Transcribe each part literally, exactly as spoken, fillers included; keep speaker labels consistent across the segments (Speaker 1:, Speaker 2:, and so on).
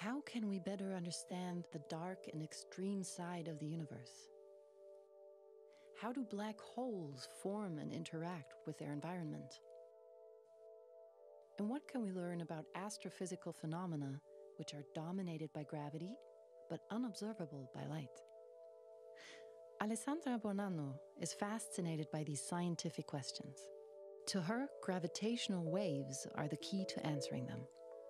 Speaker 1: How can we better understand the dark and extreme side of the universe? How do black holes form and interact with their environment? And what can we learn about astrophysical phenomena which are dominated by gravity but unobservable by light? Alessandra Bonanno is fascinated by these scientific questions. To her, gravitational waves are the key to answering them.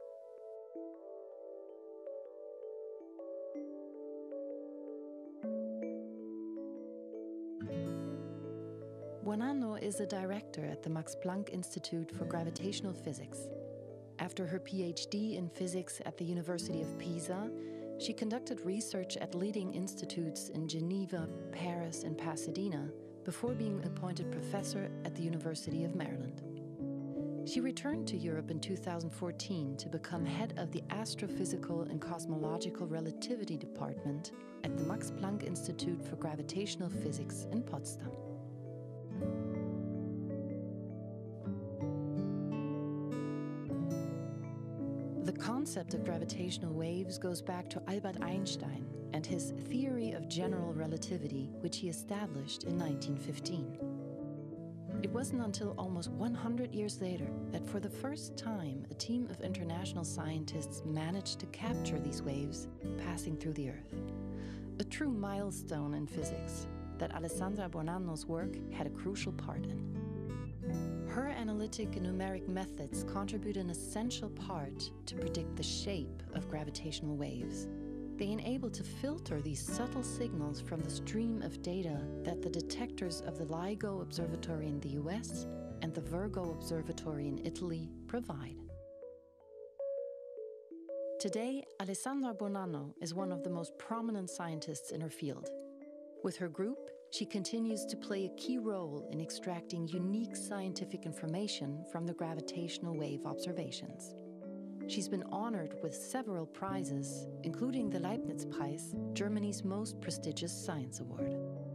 Speaker 1: Bonanno is a director at the Max Planck Institute for Gravitational Physics. After her PhD in physics at the University of Pisa, she conducted research at leading institutes in Geneva, Paris, and Pasadena before being appointed professor at the University of Maryland. She returned to Europe in two thousand fourteen to become head of the Astrophysical and Cosmological Relativity Department at the Max Planck Institute for Gravitational Physics in Potsdam. The concept of gravitational waves goes back to Albert Einstein and his theory of general relativity, which he established in nineteen fifteen. It wasn't until almost one hundred years later that for the first time a team of international scientists managed to capture these waves passing through the Earth. A true milestone in physics that Alessandra Bonanno's work had a crucial part in. Her analytic and numeric methods contribute an essential part to predict the shape of gravitational waves. They enable to filter these subtle signals from the stream of data that the detectors of the LIGO Observatory in the U S and the Virgo Observatory in Italy provide. Today, Alessandra Bonanno is one of the most prominent scientists in her field. With her group, she continues to play a key role in extracting unique scientific information from the gravitational wave observations. She's been honored with several prizes, including the Leibniz Prize, Germany's most prestigious science award.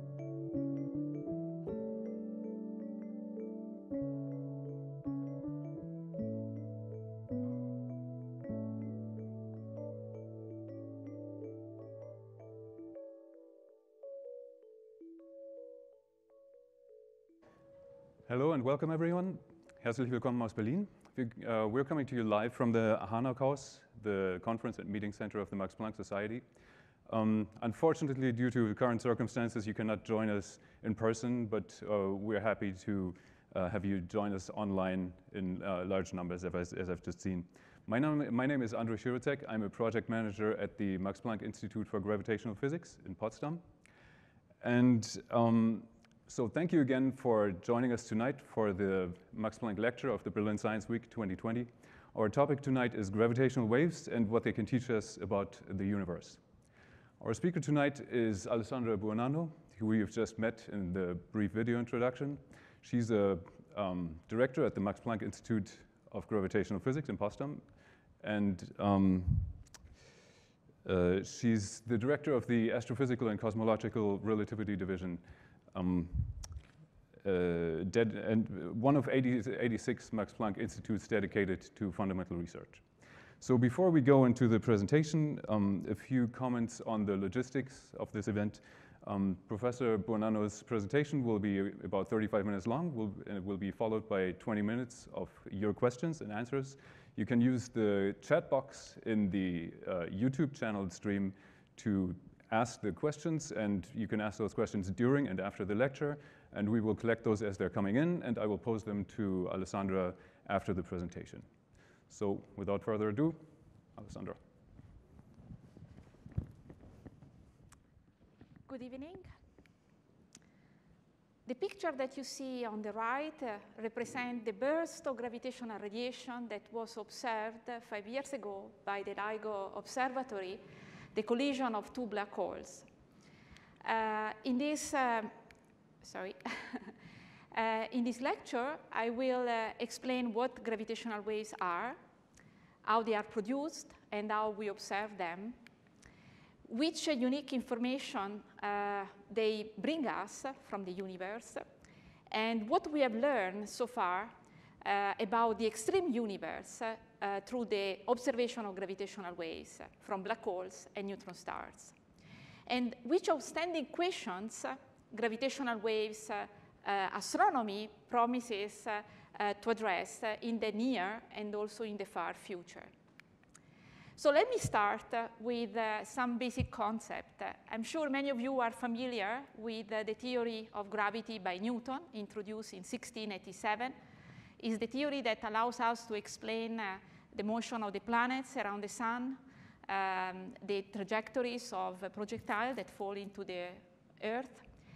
Speaker 2: Hello and welcome everyone. Herzlich willkommen aus Berlin. Uh, we're coming to you live from the Harnack-Haus, the conference and meeting center of the Max Planck Society. Um, unfortunately, due to current circumstances, you cannot join us in person, but uh, we're happy to uh, have you join us online in uh, large numbers, as, as I've just seen. My name, my name is Andrzej Sirocek. I'm a project manager at the Max Planck Institute for Gravitational Physics in Potsdam. And um, So thank you again for joining us tonight for the Max Planck lecture of the Berlin Science Week twenty twenty. Our topic tonight is gravitational waves and what they can teach us about the universe. Our speaker tonight is Alessandra Bonanno, who you've just met in the brief video introduction. She's a um, director at the Max Planck Institute of Gravitational Physics in Potsdam. And um, uh, she's the director of the Astrophysical and Cosmological Relativity Division. Um, uh, dead, and one of eighty, eighty-six Max Planck institutes dedicated to fundamental research. So before we go into the presentation, um, a few comments on the logistics of this event. Um, Professor Bonanno's presentation will be about thirty-five minutes long, will, and it will be followed by twenty minutes of your questions and answers. You can use the chat box in the uh, YouTube channel stream to ask the questions, and you can ask those questions during and after the lecture, and we will collect those as they're coming in, and I will pose them to Alessandra after the presentation. So without further ado, Alessandra.
Speaker 3: Good evening. The picture that you see on the right uh, represents the burst of gravitational radiation that was observed uh, five years ago by the LIGO Observatory, the collision of two black holes. Uh, in this, uh, sorry, uh, in this lecture, I will uh, explain what gravitational waves are, how they are produced, and how we observe them, which uh, unique information uh, they bring us from the universe, and what we have learned so far uh, about the extreme universe uh, uh, through the observation of gravitational waves from black holes and neutron stars. And which outstanding questions uh, gravitational waves uh, uh, astronomy promises uh, uh, to address uh, in the near and also in the far future. So let me start uh, with uh, some basic concept. Uh, I'm sure many of you are familiar with uh, the theory of gravity by Newton, introduced in sixteen eighty-seven. It's the theory that allows us to explain uh, the motion of the planets around the sun, um, the trajectories of uh, projectiles that fall into the Earth.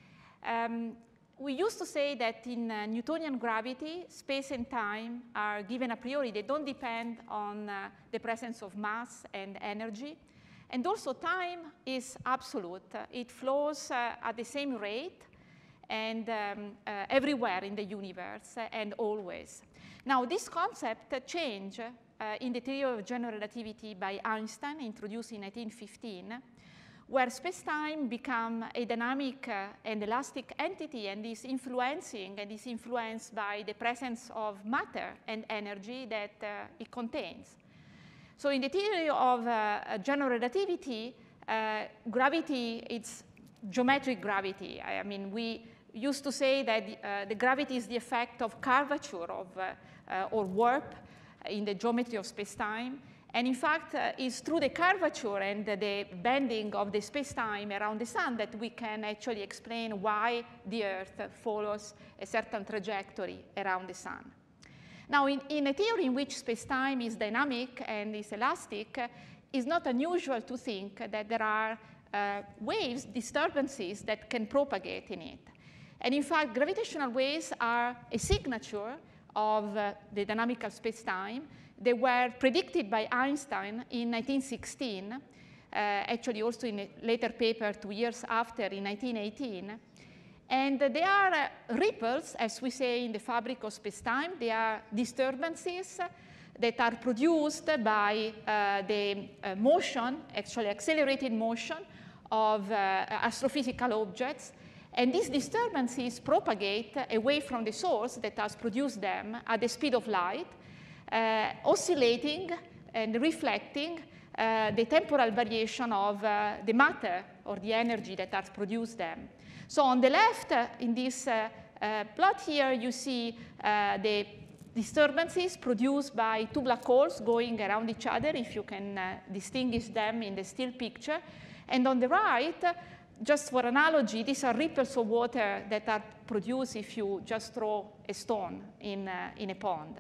Speaker 3: Um, We used to say that in uh, Newtonian gravity, space and time are given a priori. They don't depend on uh, the presence of mass and energy. And also time is absolute. Uh, it flows uh, at the same rate and um, uh, everywhere in the universe uh, and always. Now, this concept uh, changed uh, in the theory of general relativity by Einstein, introduced in nineteen fifteen, where space-time become a dynamic uh, and elastic entity and is influencing and is influenced by the presence of matter and energy that uh, it contains. So in the theory of uh, general relativity, uh, gravity, it's geometric gravity. I, I mean, we used to say that uh, the gravity is the effect of curvature of, uh, uh, or warp in the geometry of space-time. And in fact, uh, it's through the curvature and uh, the bending of the space-time around the sun that we can actually explain why the Earth follows a certain trajectory around the sun. Now, in, in a theory in which space-time is dynamic and is elastic, uh, it's not unusual to think that there are uh, waves, disturbances that can propagate in it. And in fact, gravitational waves are a signature of uh, the dynamical space-time. They were predicted by Einstein in nineteen sixteen, uh, actually also in a later paper two years after in nineteen eighteen. And uh, they are uh, ripples, as we say in the fabric of space-time. They are disturbances that are produced by uh, the uh, motion, actually accelerated motion, of uh, astrophysical objects. And these disturbances propagate away from the source that has produced them at the speed of light, Uh, oscillating and reflecting uh, the temporal variation of uh, the matter or the energy that has produced them. So on the left, uh, in this uh, uh, plot here, you see uh, the disturbances produced by two black holes going around each other, if you can uh, distinguish them in the still picture. And on the right, uh, just for analogy, these are ripples of water that are produced if you just throw a stone in, uh, in a pond.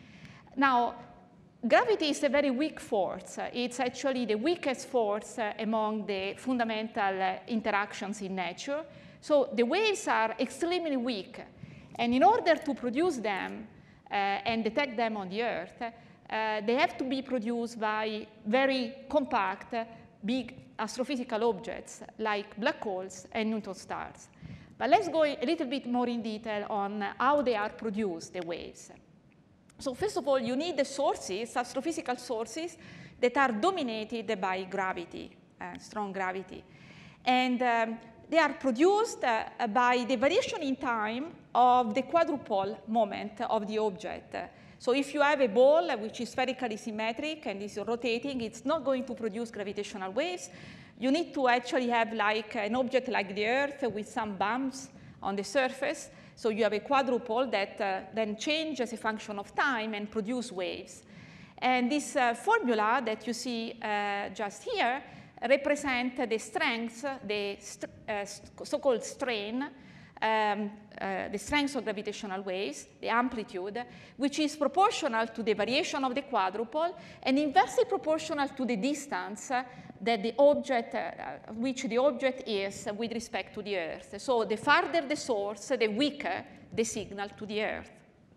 Speaker 3: Now, gravity is a very weak force. It's actually the weakest force uh, among the fundamental uh, interactions in nature. So the waves are extremely weak. And in order to produce them uh, and detect them on the Earth, uh, they have to be produced by very compact, uh, big astrophysical objects like black holes and neutron stars. But let's go a little bit more in detail on how they are produced, the waves. So first of all, you need the sources, astrophysical sources, that are dominated by gravity, uh, strong gravity. And um, they are produced uh, by the variation in time of the quadrupole moment of the object. So if you have a ball which is spherically symmetric and is rotating, it's not going to produce gravitational waves. You need to actually have like an object like the Earth with some bumps on the surface. So you have a quadrupole that uh, then changes as a function of time and produce waves. And this uh, formula that you see uh, just here represent the strengths, the st uh, so-called strain, um, uh, the strength of gravitational waves, the amplitude, which is proportional to the variation of the quadrupole and inversely proportional to the distance uh, that the object, uh, which the object is with respect to the Earth. So the farther the source, the weaker the signal to the Earth,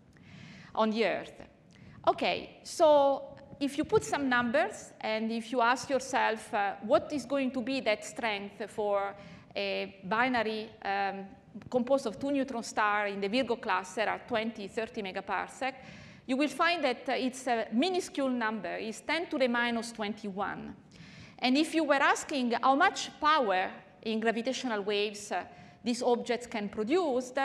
Speaker 3: on the Earth. Okay, so if you put some numbers and if you ask yourself uh, what is going to be that strength for a binary um, composed of two neutron stars in the Virgo cluster at twenty, thirty megaparsec, you will find that uh, it's a minuscule number. It's ten to the minus twenty-one. And if you were asking how much power in gravitational waves uh, these objects can produce, uh,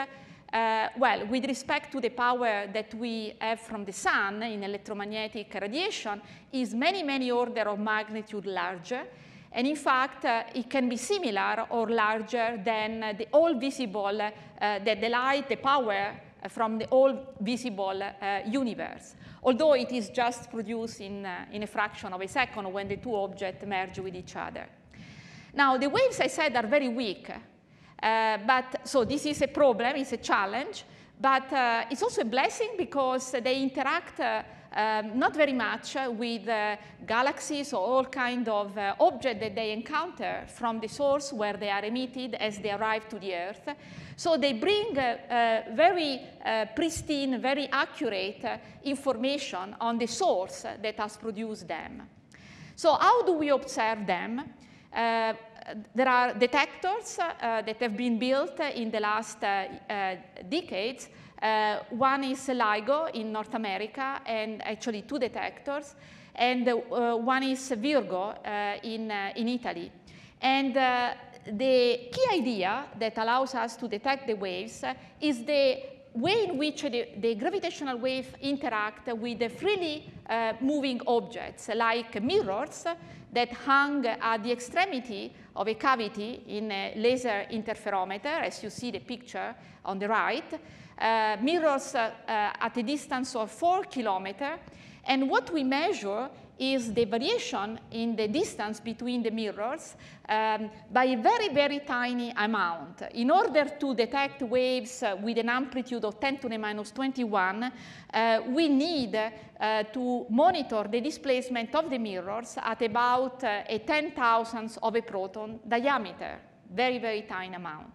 Speaker 3: Uh, well, with respect to the power that we have from the sun in electromagnetic radiation, is many, many order of magnitude larger. And in fact, uh, it can be similar or larger than uh, the all visible, uh, the, the light, the power from the all visible uh, universe. Although it is just produced in, uh, in a fraction of a second when the two objects merge with each other. Now, the waves, I said, are very weak. Uh, but so this is a problem, it's a challenge, but uh, it's also a blessing because they interact uh, um, not very much uh, with uh, galaxies or all kind of uh, objects that they encounter from the source where they are emitted as they arrive to the Earth. So they bring uh, uh, very uh, pristine, very accurate uh, information on the source that has produced them. So how do we observe them? Uh, There are detectors uh, that have been built in the last uh, uh, decades. Uh, one is LIGO in North America, and actually two detectors. And uh, one is Virgo uh, in, uh, in Italy. And uh, the key idea that allows us to detect the waves is the way in which the, the gravitational waves interact with the freely uh, moving objects, like mirrors that hang at the extremity of a cavity in a laser interferometer, as you see the picture on the right, uh, mirrors uh, uh, at a distance of four kilometers. And what we measure is the variation in the distance between the mirrors um, by a very, very tiny amount. In order to detect waves uh, with an amplitude of ten to the minus twenty-one, uh, we need uh, to monitor the displacement of the mirrors at about uh, a ten thousandth of a proton diameter, very, very tiny amount.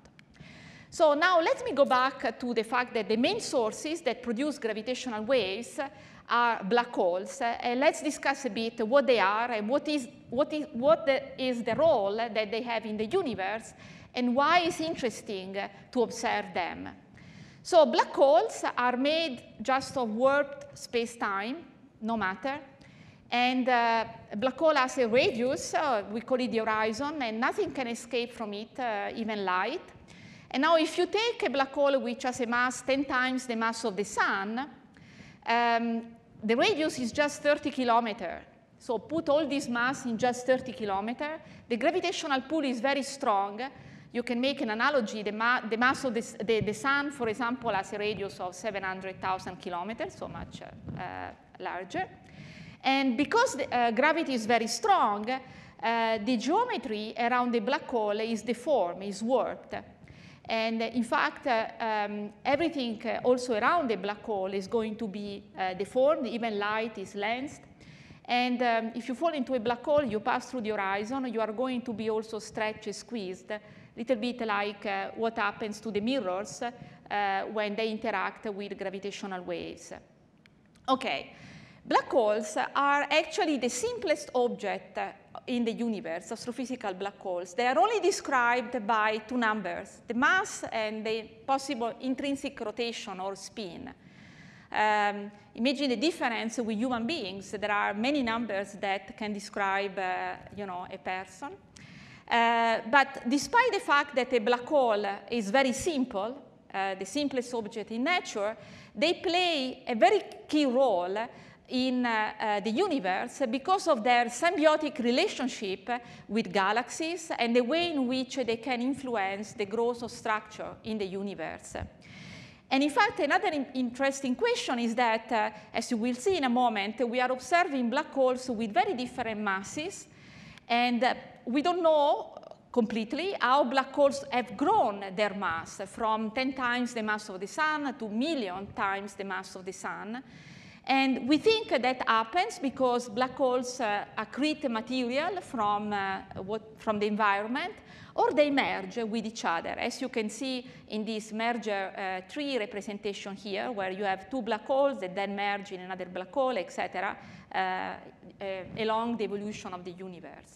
Speaker 3: So now let me go back to the fact that the main sources that produce gravitational waves are black holes, uh, and let's discuss a bit what they are and what is, what, is, what the, is the role that they have in the universe and why it's interesting uh, to observe them. So black holes are made just of warped space-time, no matter, and uh, a black hole has a radius, uh, we call it the horizon, and nothing can escape from it, uh, even light. And now if you take a black hole which has a mass ten times the mass of the sun, um, the radius is just thirty kilometers. So put all this mass in just thirty kilometers. The gravitational pull is very strong. You can make an analogy. The, ma the mass of the, the, the sun, for example, has a radius of seven hundred thousand kilometers, so much uh, uh, larger. And because the, uh, gravity is very strong, uh, the geometry around the black hole is deformed, is warped. And in fact, uh, um, everything uh, also around the black hole is going to be uh, deformed, even light is lensed. And um, if you fall into a black hole, you pass through the horizon, you are going to be also stretched and squeezed, a little bit like uh, what happens to the mirrors uh, when they interact with gravitational waves. Okay, black holes are actually the simplest object in the universe, astrophysical black holes. They are only described by two numbers, the mass and the possible intrinsic rotation or spin. Um, imagine the difference with human beings. There are many numbers that can describe uh, you know, a person. Uh, but despite the fact that a black hole is very simple, uh, the simplest object in nature, they play a very key role in uh, uh, the universe because of their symbiotic relationship with galaxies and the way in which they can influence the growth of structure in the universe. And in fact, another in interesting question is that, uh, as you will see in a moment, we are observing black holes with very different masses, and uh, we don't know completely how black holes have grown their mass from ten times the mass of the sun to million times the mass of the sun. And we think that happens because black holes uh, accrete material from, uh, what, from the environment, or they merge with each other, as you can see in this merger uh, tree representation here, where you have two black holes that then merge in another black hole, et cetera, uh, uh, along the evolution of the universe.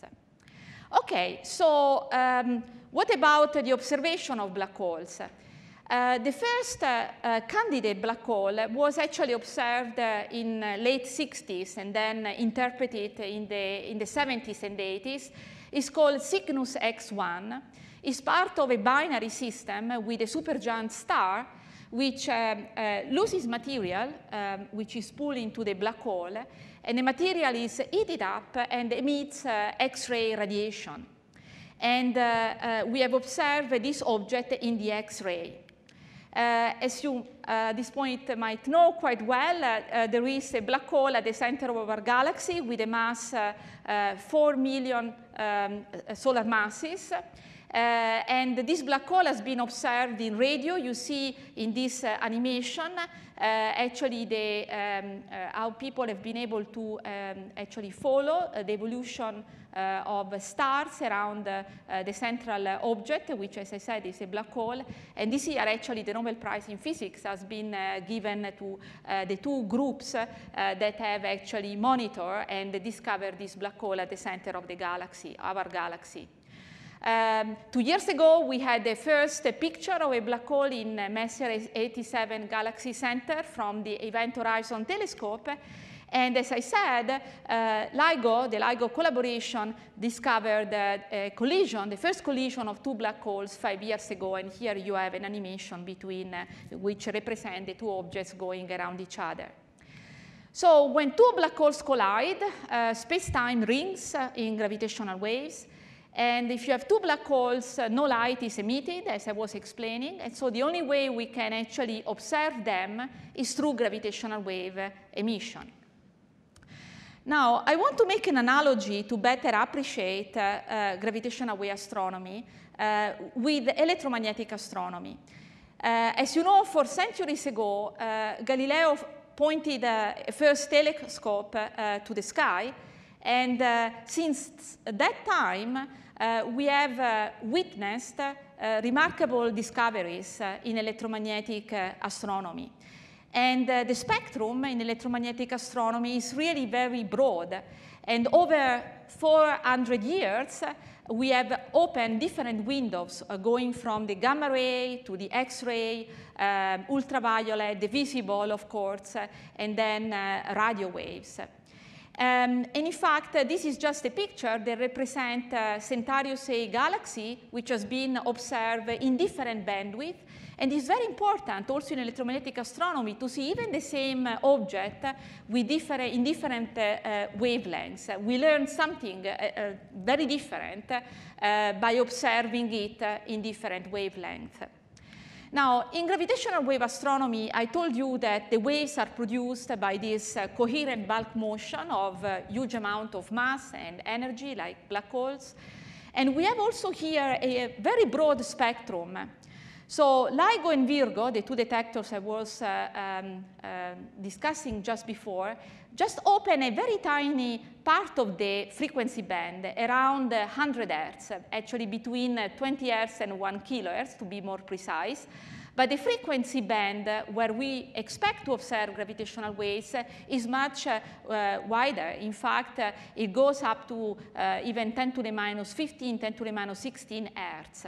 Speaker 3: Okay, so um, what about the observation of black holes? Uh, the first uh, uh, candidate black hole was actually observed uh, in uh, late sixties and then uh, interpreted in the, in the seventies and eighties. It's called Cygnus X one. It's part of a binary system with a supergiant star which um, uh, loses material, um, which is pulled into the black hole, and the material is heated up and emits uh, X-ray radiation. And uh, uh, we have observed this object in the X-ray. Uh, as you uh, at this point might know quite well, uh, uh, there is a black hole at the center of our galaxy with a mass uh, uh, four million um, solar masses. Uh, and this black hole has been observed in radio. You see in this uh, animation uh, actually the, um, uh, how people have been able to um, actually follow uh, the evolution uh, of stars around uh, uh, the central uh, object, which, as I said, is a black hole. And this year, actually, the Nobel Prize in Physics has been uh, given to uh, the two groups uh, that have actually monitored and discovered this black hole at the center of the galaxy, our galaxy. Um, two years ago, we had the first uh, picture of a black hole in uh, Messier eighty-seven Galaxy Center from the Event Horizon Telescope. And as I said, uh, LIGO, the LIGO collaboration, discovered uh, a collision, the first collision of two black holes five years ago. And here you have an animation between uh, which represent the two objects going around each other. So when two black holes collide, uh, space-time rings uh, in gravitational waves. And if you have two black holes, uh, no light is emitted, as I was explaining. And so the only way we can actually observe them is through gravitational wave emission. Now, I want to make an analogy to better appreciate uh, uh, gravitational wave astronomy uh, with electromagnetic astronomy. Uh, as you know, for centuries ago, uh, Galileo pointed uh, a first telescope uh, to the sky. And uh, since that time, uh, we have uh, witnessed uh, remarkable discoveries uh, in electromagnetic uh, astronomy. And uh, the spectrum in electromagnetic astronomy is really very broad. And over four hundred years, uh, we have opened different windows uh, going from the gamma ray to the X-ray, uh, ultraviolet, the visible, of course, uh, and then uh, radio waves. Um, and in fact, uh, this is just a picture that represents uh, Centaurus A galaxy, which has been observed in different bandwidth. And it's very important also in electromagnetic astronomy to see even the same uh, object with different, in different uh, uh, wavelengths. Uh, we learn something uh, uh, very different uh, by observing it uh, in different wavelengths. Now, in gravitational wave astronomy, I told you that the waves are produced by this uh, coherent bulk motion of a uh, huge amount of mass and energy, like black holes. And we have also here a, a very broad spectrum. So LIGO and Virgo, the two detectors I was uh, um, uh, discussing just before, just open a very tiny part of the frequency band, around one hundred hertz, actually between twenty hertz and one kilohertz, to be more precise. But the frequency band uh, where we expect to observe gravitational waves uh, is much uh, uh, wider. In fact, uh, it goes up to uh, even ten to the minus fifteen, ten to the minus sixteen hertz.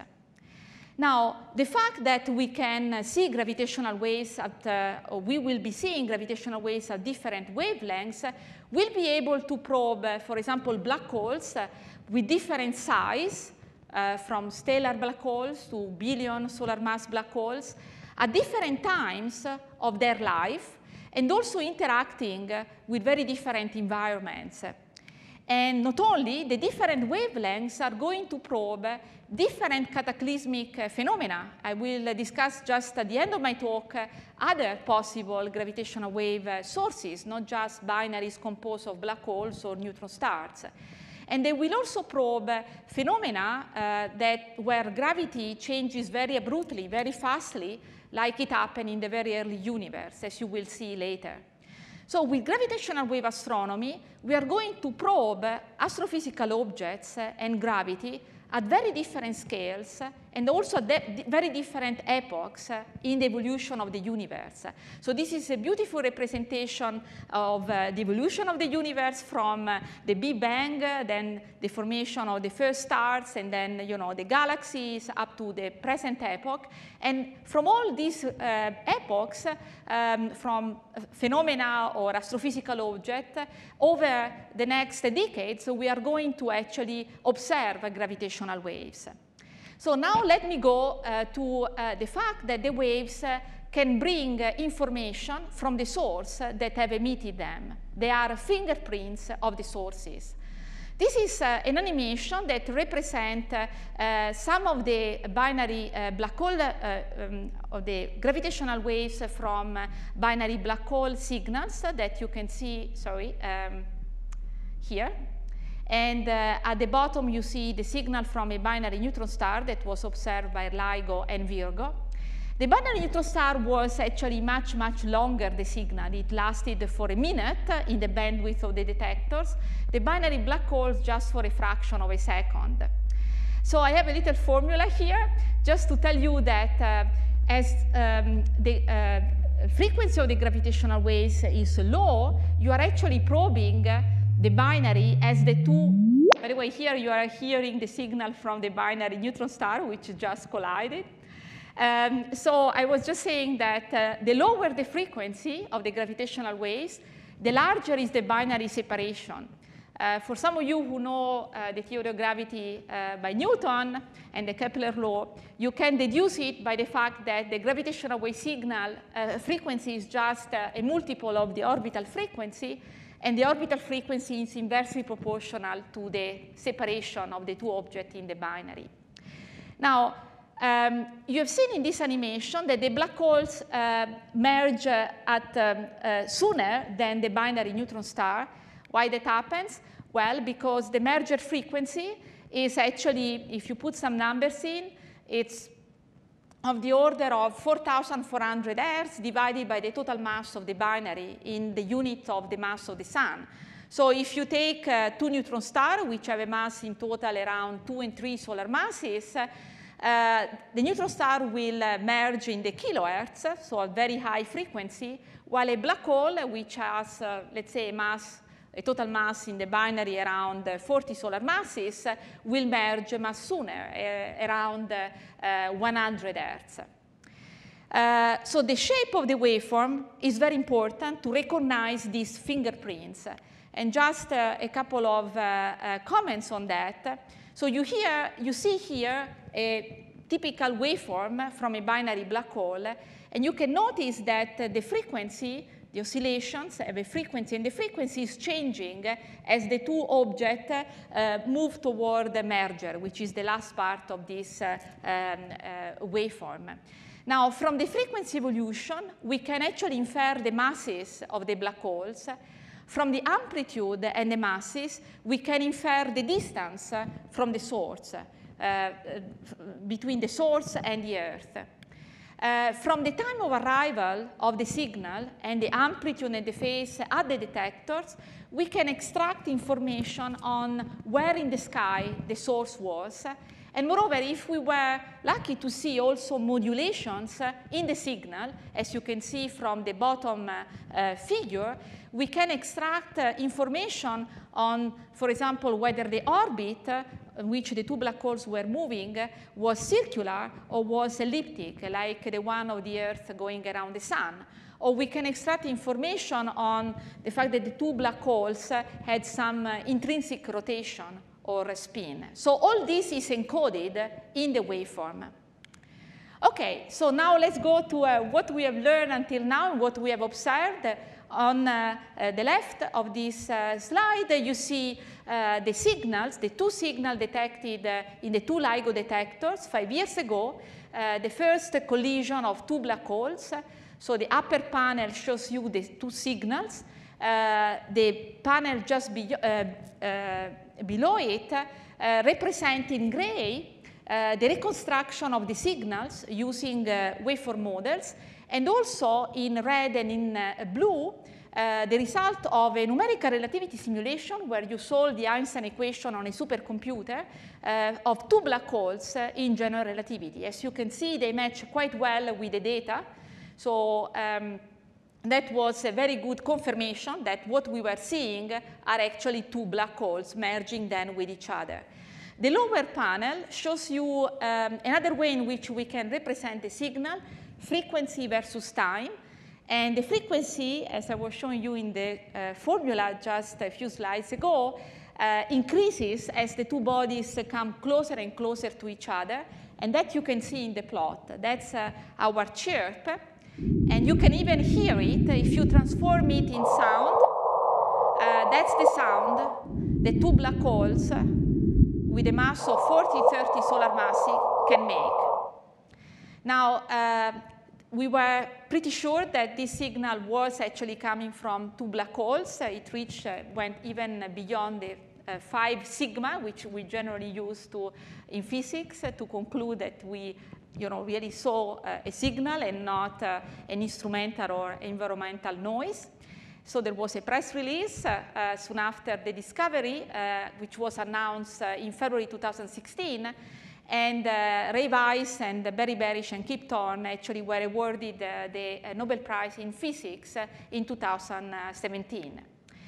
Speaker 3: Now, the fact that we can see gravitational waves at, uh, or we will be seeing gravitational waves at different wavelengths, uh, will be able to probe, uh, for example, black holes uh, with different size, uh, from stellar black holes to billion solar mass black holes, at different times uh, of their life, and also interacting uh, with very different environments. And not only, the different wavelengths are going to probe different cataclysmic uh, phenomena. I will uh, discuss just at the end of my talk uh, other possible gravitational wave uh, sources, not just binaries composed of black holes or neutron stars. And they will also probe uh, phenomena uh, that where gravity changes very abruptly, very fastly, like it happened in the very early universe, as you will see later. So with gravitational wave astronomy, we are going to probe astrophysical objects and gravity at very different scales and also at very different epochs in the evolution of the universe. So this is a beautiful representation of uh, the evolution of the universe from uh, the Big Bang, uh, then the formation of the first stars, and then you know, the galaxies up to the present epoch. And from all these uh, epochs, um, from phenomena or astrophysical objects, over the next decades, we are going to actually observe gravitational waves. So now let me go uh, to uh, the fact that the waves uh, can bring uh, information from the source uh, that have emitted them. They are fingerprints of the sources. This is uh, an animation that represents uh, uh, some of the binary uh, black hole, uh, um, of the gravitational waves from uh, binary black hole signals that you can see, sorry, um, here. And uh, at the bottom, you see the signal from a binary neutron star that was observed by LIGO and Virgo. The binary neutron star was actually much, much longer, the signal. It lasted for a minute in the bandwidth of the detectors. The binary black holes just for a fraction of a second. So I have a little formula here just to tell you that uh, as um, the uh, frequency of the gravitational waves is low, you are actually probing uh, the binary as the two. By the way, here you are hearing the signal from the binary neutron star, which just collided. Um, so I was just saying that uh, the lower the frequency of the gravitational waves, the larger is the binary separation. Uh, for some of you who know uh, the theory of gravity uh, by Newton and the Kepler law, you can deduce it by the fact that the gravitational wave signal uh, frequency is just uh, a multiple of the orbital frequency, and the orbital frequency is inversely proportional to the separation of the two objects in the binary. Now, um, you have seen in this animation that the black holes uh, merge uh, at um, uh, sooner than the binary neutron star. Why that happens? Well, because the merger frequency is actually, if you put some numbers in, it's of the order of four thousand four hundred hertz divided by the total mass of the binary in the unit of the mass of the sun. So if you take uh, two neutron stars, which have a mass in total around two and three solar masses, uh, the neutron star will uh, merge in the kilohertz, so a very high frequency, while a black hole, which has, uh, let's say, a mass, a total mass in the binary around uh, forty solar masses, uh, will merge much sooner, uh, around uh, uh, one hundred hertz. Uh, so the shape of the waveform is very important to recognize these fingerprints. And just uh, a couple of uh, uh, comments on that. So you, hear, you see here a typical waveform from a binary black hole, and you can notice that uh, the frequency, the oscillations have a frequency, and the frequency is changing as the two objects uh, move toward the merger, which is the last part of this uh, um, uh, waveform. Now, from the frequency evolution, we can actually infer the masses of the black holes. From the amplitude and the masses, we can infer the distance from the source, uh, between the source and the Earth. Uh, from the time of arrival of the signal and the amplitude and the phase at the detectors, we can extract information on where in the sky the source was. And moreover, if we were lucky to see also modulations in the signal, as you can see from the bottom uh, uh, figure, we can extract uh, information on, for example, whether the orbit uh, in which the two black holes were moving uh, was circular or was elliptic, like the one of the Earth going around the sun. Or we can extract information on the fact that the two black holes uh, had some uh, intrinsic rotation or spin. So all this is encoded in the waveform. OK, so now let's go to uh, what we have learned until now and what we have observed. On uh, uh, the left of this uh, slide, you see uh, the signals, the two signals detected uh, in the two LIGO detectors five years ago. Uh, the first collision of two black holes. So the upper panel shows you the two signals. Uh, the panel just be, uh, uh, below it uh, represent in gray uh, the reconstruction of the signals using uh, waveform models, and also in red and in uh, blue uh, the result of a numerical relativity simulation where you solve the Einstein equation on a supercomputer uh, of two black holes uh, in general relativity. As you can see, they match quite well with the data. So um, that was a very good confirmation that what we were seeing are actually two black holes merging then with each other. The lower panel shows you um, another way in which we can represent the signal, frequency versus time. And the frequency, as I was showing you in the uh, formula just a few slides ago, uh, increases as the two bodies come closer and closer to each other. And that you can see in the plot. That's uh, our chirp. And you can even hear it if you transform it in sound. Uh, that's the sound the two black holes with a mass of forty, thirty solar masses can make. Now, uh, we were pretty sure that this signal was actually coming from two black holes. Uh, it reached, uh, went even beyond the uh, five sigma, which we generally use to, in physics uh, to conclude that we you know, really saw uh, a signal and not uh, an instrumental or environmental noise. So there was a press release uh, uh, soon after the discovery, uh, which was announced uh, in February two thousand sixteen. And uh, Ray Weiss and Barry Barish and Kip Thorne actually were awarded uh, the uh, Nobel Prize in Physics uh, in two thousand seventeen.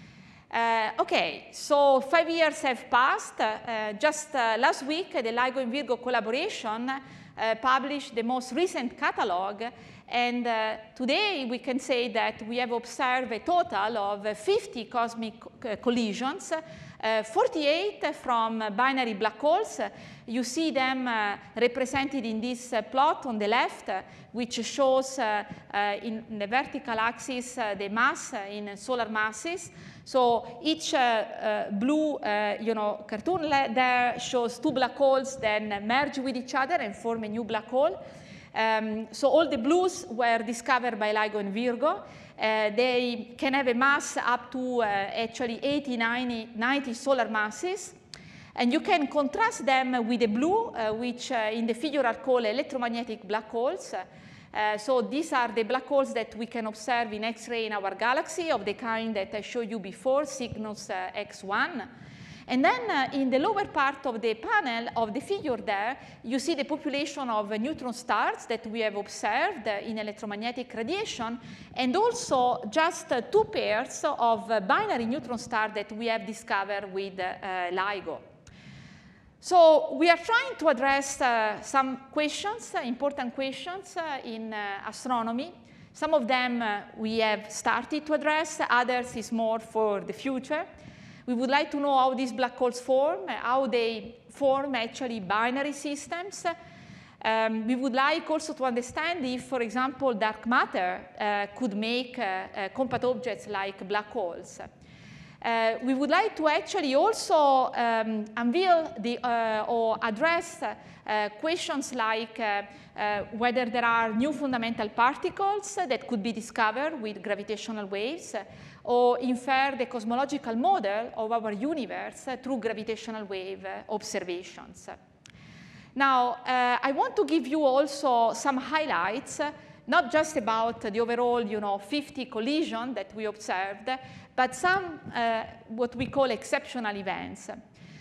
Speaker 3: Uh, okay, so five years have passed. Uh, just uh, last week, the LIGO and Virgo collaboration uh, published the most recent catalog. And uh, today, we can say that we have observed a total of uh, fifty cosmic uh, collisions, uh, forty-eight from uh, binary black holes. Uh, you see them uh, represented in this uh, plot on the left, uh, which shows uh, uh, in, in the vertical axis uh, the mass uh, in solar masses. So each uh, uh, blue uh, you know, cartoon there shows two black holes then merge with each other and form a new black hole. Um, so all the blues were discovered by LIGO and Virgo. Uh, they can have a mass up to uh, actually eighty, ninety, ninety solar masses. And you can contrast them with the blue, uh, which uh, in the figure are called electromagnetic black holes. Uh, so these are the black holes that we can observe in X-ray in our galaxy of the kind that I showed you before, Cygnus uh, X one. And then uh, in the lower part of the panel of the figure there, you see the population of uh, neutron stars that we have observed uh, in electromagnetic radiation, and also just uh, two pairs of uh, binary neutron stars that we have discovered with uh, uh, LIGO. So we are trying to address uh, some questions, uh, important questions uh, in uh, astronomy. Some of them uh, we have started to address, others is more for the future. We would like to know how these black holes form, how they form actually binary systems. Um, we would like also to understand if, for example, dark matter uh, could make uh, uh, compact objects like black holes. Uh, we would like to actually also um, unveil the, uh, or address uh, questions like uh, uh, whether there are new fundamental particles that could be discovered with gravitational waves, or infer the cosmological model of our universe through gravitational wave observations. Now, uh, I want to give you also some highlights, not just about the overall you know, fifty collisions that we observed, but some uh, what we call exceptional events.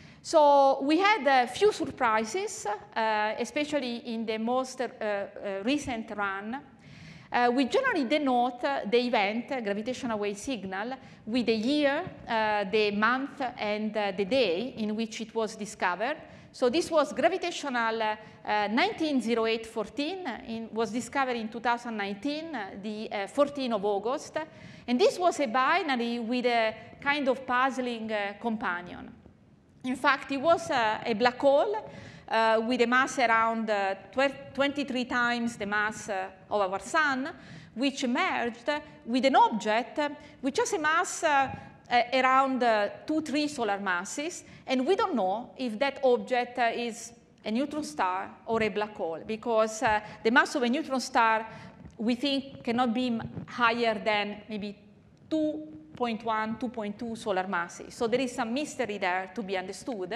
Speaker 3: So we had a few surprises, uh, especially in the most uh, uh, recent run. Uh, we generally denote uh, the event, uh, gravitational wave signal, with the year, uh, the month, and uh, the day in which it was discovered. So this was gravitational uh, uh, nineteen oh eight fourteen, in, was discovered in two thousand nineteen, uh, the uh, fourteenth of August. And this was a binary with a kind of puzzling uh, companion. In fact, it was uh, a black hole Uh, with a mass around uh, twenty-three times the mass uh, of our sun, which merged with an object uh, which has a mass uh, uh, around uh, two, three solar masses, and we don't know if that object uh, is a neutron star or a black hole, because uh, the mass of a neutron star, we think, cannot be higher than maybe two point one, two point two solar masses. So there is some mystery there to be understood.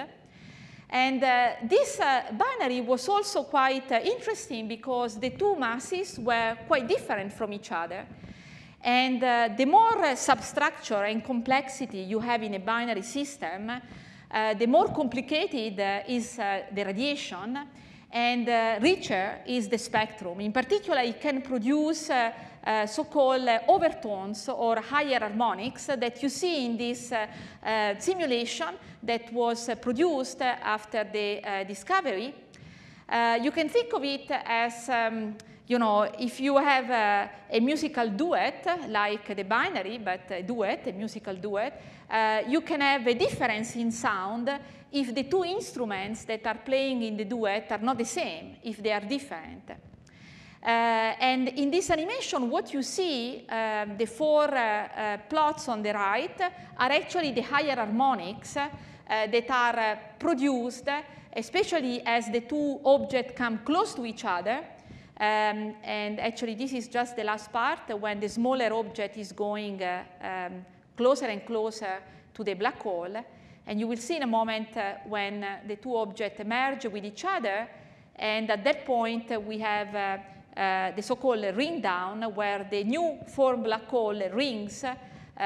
Speaker 3: And uh, this uh, binary was also quite uh, interesting because the two masses were quite different from each other. And uh, the more uh, substructure and complexity you have in a binary system, uh, the more complicated uh, is uh, the radiation, and uh, richer is the spectrum. In particular, it can produce uh, uh, so-called uh, overtones or higher harmonics that you see in this uh, uh, simulation that was uh, produced after the uh, discovery. Uh, you can think of it as um, you know, if you have a, a musical duet, like the binary, but a duet, a musical duet, uh, you can have a difference in sound if the two instruments that are playing in the duet are not the same, if they are different. Uh, and in this animation, what you see, um, the four uh, uh, plots on the right, are actually the higher harmonics uh, that are uh, produced, especially as the two objects come close to each other. Um, and actually, this is just the last part, when the smaller object is going uh, um, closer and closer to the black hole. And you will see in a moment uh, when uh, the two objects merge with each other. And at that point, uh, we have uh, uh, the so-called ring down, where the new formed black hole rings, um,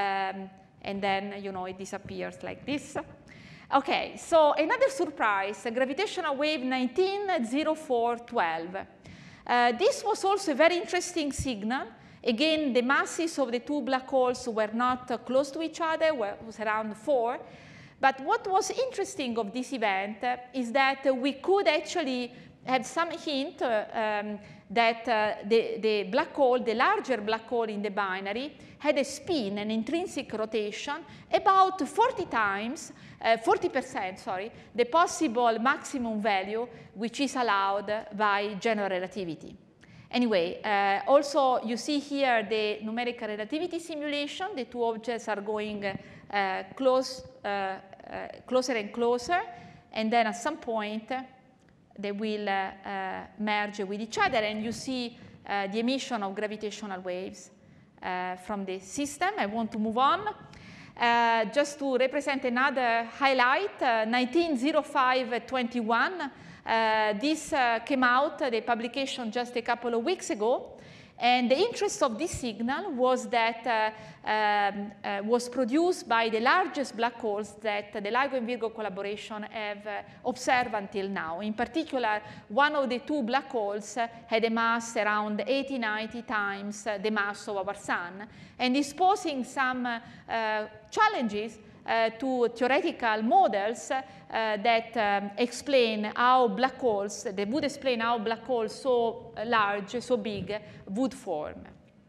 Speaker 3: and then you know, it disappears like this. OK, so another surprise, gravitational wave nineteen oh four twelve. Uh, this was also a very interesting signal. Again, the masses of the two black holes were not uh, close to each other, it was around four. But what was interesting of this event uh, is that uh, we could actually have some hint uh, um, that uh, the, the black hole, the larger black hole in the binary, had a spin, an intrinsic rotation, about forty times, uh, forty percent, sorry, the possible maximum value which is allowed by general relativity. Anyway, uh, also you see here the numerical relativity simulation. The two objects are going uh, close, uh, uh, closer and closer, and then at some point uh, they will uh, uh, merge with each other, and you see uh, the emission of gravitational waves uh, from the system. I want to move on. Uh, just to represent another highlight, uh, nineteen oh five twenty-one. Uh, this uh, came out, uh, the publication, just a couple of weeks ago. And the interest of this signal was that uh, um, uh, was produced by the largest black holes that the LIGO and Virgo collaboration have uh, observed until now. In particular, one of the two black holes uh, had a mass around eighty, ninety times uh, the mass of our sun, and is posing some uh, uh, challenges Uh, to theoretical models uh, that um, explain how black holes, that would explain how black holes so large, so big, would form.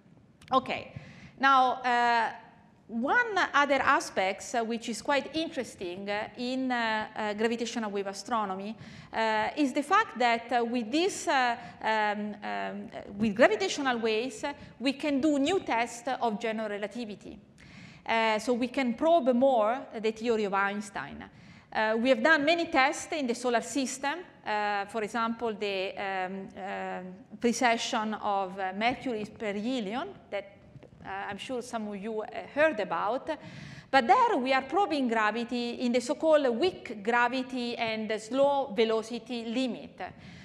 Speaker 3: OK, now uh, one other aspect uh, which is quite interesting uh, in uh, uh, gravitational wave astronomy uh, is the fact that uh, with this, uh, um, um, with gravitational waves, uh, we can do new tests of general relativity. Uh, so we can probe more the theory of Einstein. Uh, we have done many tests in the solar system. Uh, for example, the um, uh, precession of uh, Mercury's perihelion that uh, I'm sure some of you uh, heard about. But there we are probing gravity in the so-called weak gravity and slow velocity limit.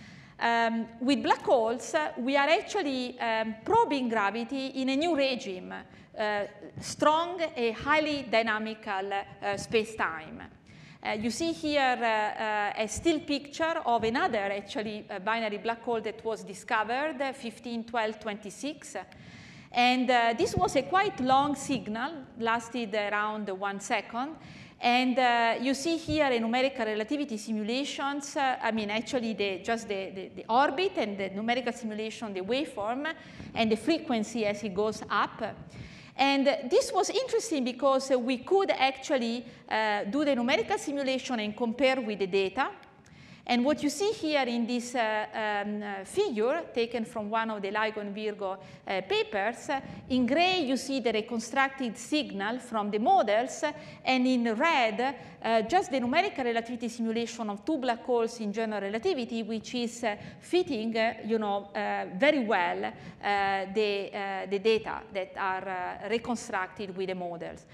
Speaker 3: Um, with black holes, uh, we are actually um, probing gravity in a new regime. Uh, strong, a highly dynamical uh, space-time. Uh, you see here uh, uh, a still picture of another, actually, uh, binary black hole that was discovered, uh, fifteen twelve twenty-six. And uh, this was a quite long signal, lasted around one second. And uh, you see here a numerical relativity simulations, uh, I mean, actually, the, just the, the, the orbit and the numerical simulation, the waveform, and the frequency as it goes up. And this was interesting because uh, we could actually uh, do the numerical simulation and compare with the data. And what you see here in this uh, um, uh, figure, taken from one of the LIGO and Virgo uh, papers, uh, in gray you see the reconstructed signal from the models, uh, and in red, uh, just the numerical relativity simulation of two black holes in general relativity, which is uh, fitting, uh, you know, uh, very well uh, the, uh, the data that are uh, reconstructed with the models.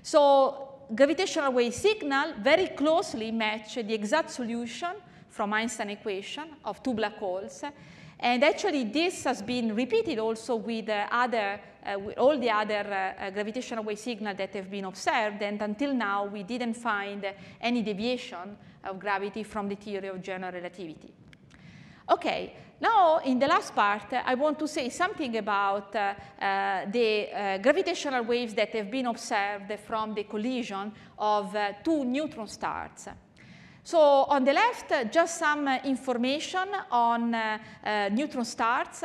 Speaker 3: So gravitational wave signal very closely match the exact solution from Einstein equation of two black holes. And actually, this has been repeated also with, uh, other, uh, with all the other uh, uh, gravitational wave signals that have been observed. And until now, we didn't find uh, any deviation of gravity from the theory of general relativity. OK, now in the last part, uh, I want to say something about uh, uh, the uh, gravitational waves that have been observed from the collision of uh, two neutron stars. So on the left, uh, just some uh, information on uh, uh, neutron stars.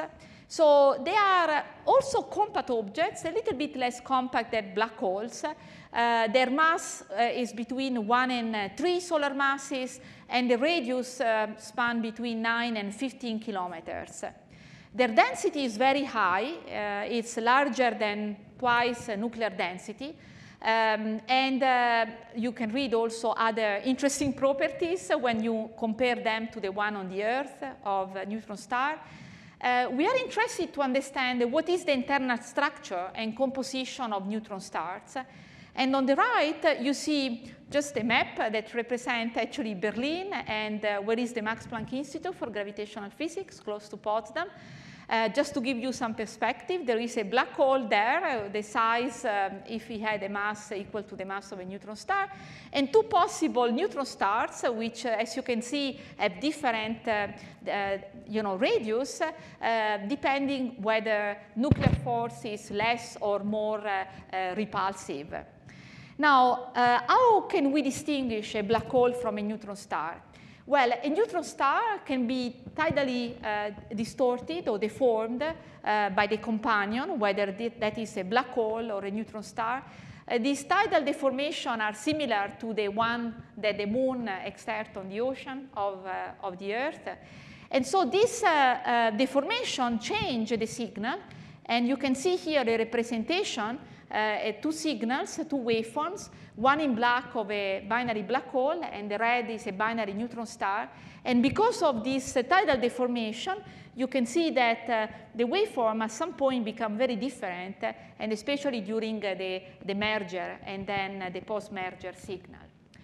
Speaker 3: So they are also compact objects, a little bit less compact than black holes. Uh, their mass uh, is between one and uh, three solar masses, and the radius uh, span between nine and fifteen kilometers. Their density is very high. Uh, it's larger than twice uh, nuclear density. Um, and uh, you can read also other interesting properties when you compare them to the one on the Earth of a neutron star. Uh, we are interested to understand what is the internal structure and composition of neutron stars. And on the right, uh, you see just a map that represents actually Berlin and uh, where is the Max Planck Institute for Gravitational Physics, close to Potsdam. Uh, just to give you some perspective, there is a black hole there, uh, the size, um, if it had a mass equal to the mass of a neutron star, and two possible neutron stars, uh, which, uh, as you can see, have different uh, uh, you know, radius, uh, depending whether nuclear force is less or more uh, uh, repulsive. Now, uh, how can we distinguish a black hole from a neutron star? Well, a neutron star can be tidally uh, distorted or deformed uh, by the companion, whether that is a black hole or a neutron star. Uh, these tidal deformations are similar to the one that the moon uh, exerts on the ocean of, uh, of the Earth. And so this uh, uh, deformation changes the signal. And you can see here a representation, uh, two signals, two waveforms, one in black of a binary black hole, and the red is a binary neutron star. And because of this uh, tidal deformation, you can see that uh, the waveform at some point become very different, uh, and especially during uh, the, the merger and then uh, the post-merger signal.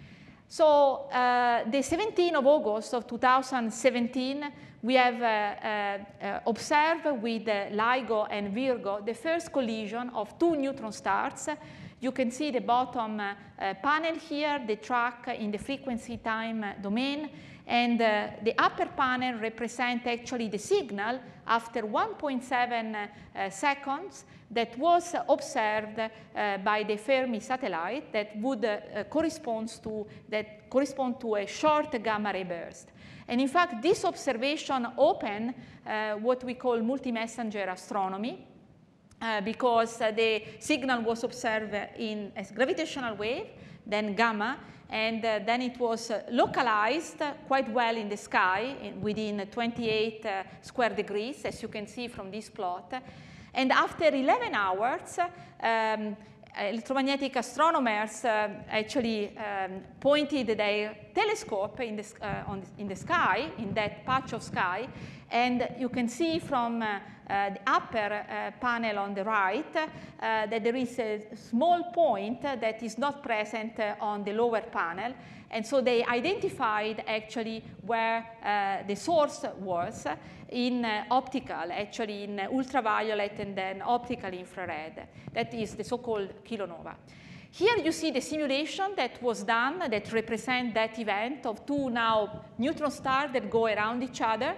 Speaker 3: So uh, the seventeenth of August of two thousand seventeen, we have uh, uh, observed with uh, LIGO and Virgo the first collision of two neutron stars. You can see the bottom uh, uh, panel here, the track in the frequency time uh, domain, and uh, the upper panel represents actually the signal after one point seven uh, seconds that was observed uh, by the Fermi satellite that would uh, correspond to that correspond to a short gamma ray burst. And in fact, this observation opened uh, what we call multi-messenger astronomy, uh, because uh, the signal was observed in a gravitational wave, then gamma, and uh, then it was uh, localized quite well in the sky in, within twenty-eight uh, square degrees, as you can see from this plot. And after eleven hours, um, electromagnetic astronomers uh, actually um, pointed their telescope in the, uh, on the, in the sky, in that patch of sky, and you can see from uh, uh, the upper uh, panel on the right uh, that there is a small point that is not present uh, on the lower panel. And so they identified actually where uh, the source was in uh, optical, actually in uh, ultraviolet and then optical infrared. That is the so-called kilonova. Here you see the simulation that was done that represent that event of two now neutron stars that go around each other.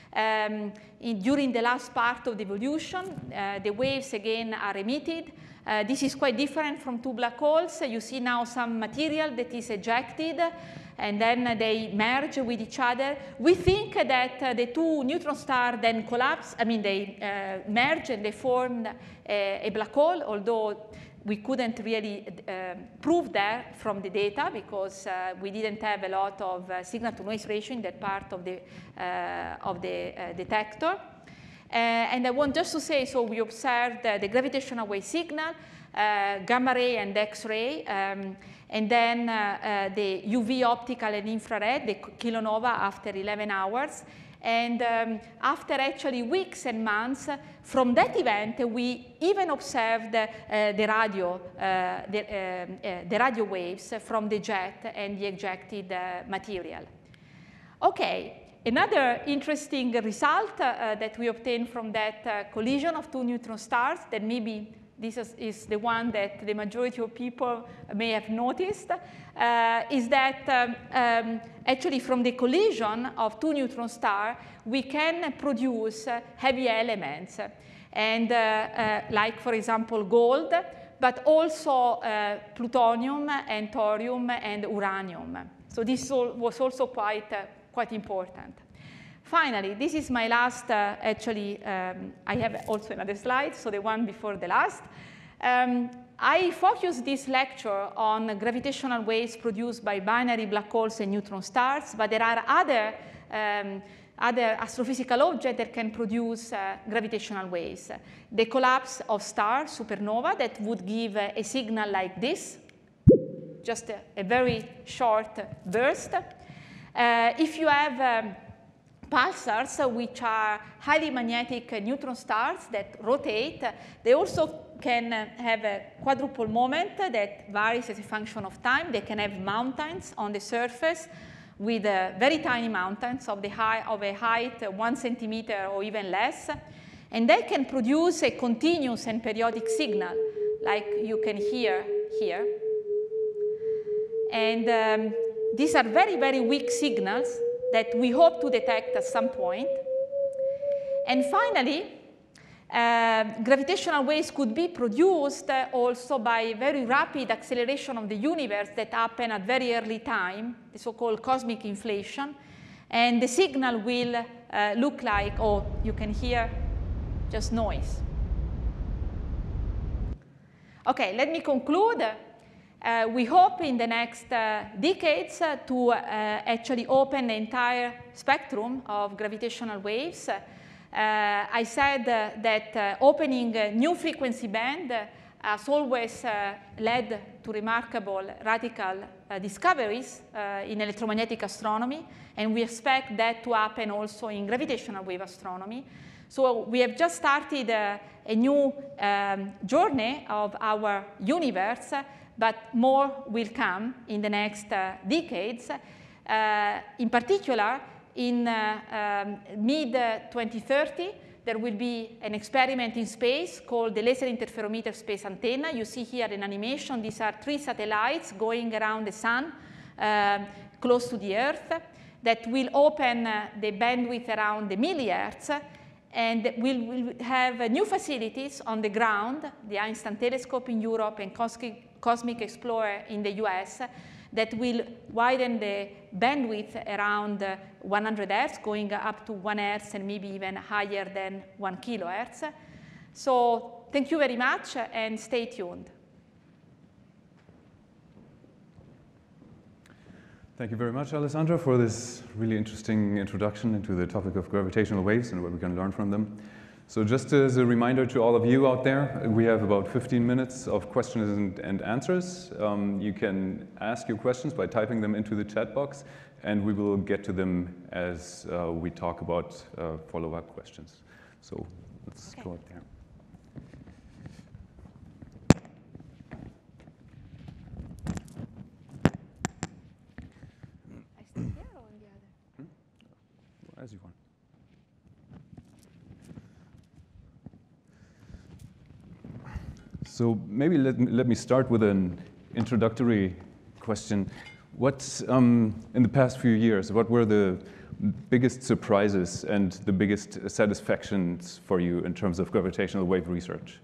Speaker 3: Um, in, during the last part of the evolution, uh, the waves again are emitted. Uh, this is quite different from two black holes. You see now some material that is ejected, and then they merge with each other. We think that uh, the two neutron stars then collapse. I mean, they uh, merge and they formed a, a black hole, although we couldn't really uh, prove that from the data because uh, we didn't have a lot of uh, signal-to-noise ratio in that part of the, uh, of the uh, detector. Uh, and I want just to say, so we observed uh, the gravitational wave signal, uh, gamma ray and X-ray, um, and then uh, uh, the U V optical and infrared, the kilonova after eleven hours. And um, after actually weeks and months from that event, we even observed uh, the radio, uh, the, uh, uh, the radio waves from the jet and the ejected uh, material. Okay. Another interesting result uh, that we obtained from that uh, collision of two neutron stars, that maybe this is, is the one that the majority of people may have noticed, uh, is that um, um, actually from the collision of two neutron stars, we can produce uh, heavy elements, and uh, uh, like, for example, gold, but also uh, plutonium and thorium and uranium. So this was also quite uh, quite important. Finally, this is my last, uh, actually, um, I have also another slide, so the one before the last. Um, I focused this lecture on gravitational waves produced by binary black holes and neutron stars, but there are other, um, other astrophysical objects that can produce uh, gravitational waves. The collapse of stars, supernova, that would give uh, a signal like this, just a, a very short burst. Uh, if you have um, pulsars, uh, which are highly magnetic uh, neutron stars that rotate, uh, they also can uh, have a quadruple moment that varies as a function of time. They can have mountains on the surface with uh, very tiny mountains of, the high, of a height uh, one centimeter or even less. And they can produce a continuous and periodic signal, like you can hear here. And um, these are very, very weak signals that we hope to detect at some point. And finally, uh, gravitational waves could be produced uh, also by very rapid acceleration of the universe that happen at very early time, the so-called cosmic inflation. And the signal will uh, look like, oh, you can hear just noise. OK, let me conclude. Uh, we hope in the next uh, decades uh, to uh, actually open the entire spectrum of gravitational waves. Uh, I said uh, that uh, opening a new frequency band uh, has always uh, led to remarkable radical uh, discoveries uh, in electromagnetic astronomy, and we expect that to happen also in gravitational wave astronomy. So we have just started uh, a new um, journey of our universe, uh, but more will come in the next uh, decades. Uh, in particular, in uh, um, mid twenty thirty, there will be an experiment in space called the Laser Interferometer Space Antenna. You see here in animation, these are three satellites going around the sun, uh, close to the Earth, that will open uh, the bandwidth around the millihertz, and we'll, we'll have uh, new facilities on the ground, the Einstein Telescope in Europe and Cosmic Cosmic Explorer in the U S, that will widen the bandwidth around uh, one hundred hertz, going up to one hertz and maybe even higher than one kilohertz. So thank you very much, and stay tuned.
Speaker 2: Thank you very much, Alessandra, for this really interesting introduction into the topic of gravitational waves and what we can learn from them. So just as a reminder to all of you out there, we have about fifteen minutes of questions and, and answers. Um, you can ask your questions by typing them into the chat box, and we will get to them as uh, we talk about uh, follow-up questions. So let's okay. go out there.
Speaker 3: I stay here or on the other?
Speaker 2: Hmm? As you want. So maybe let, let me start with an introductory question. What, um, in the past few years, what were the biggest surprises and the biggest satisfactions for you in terms of gravitational wave research?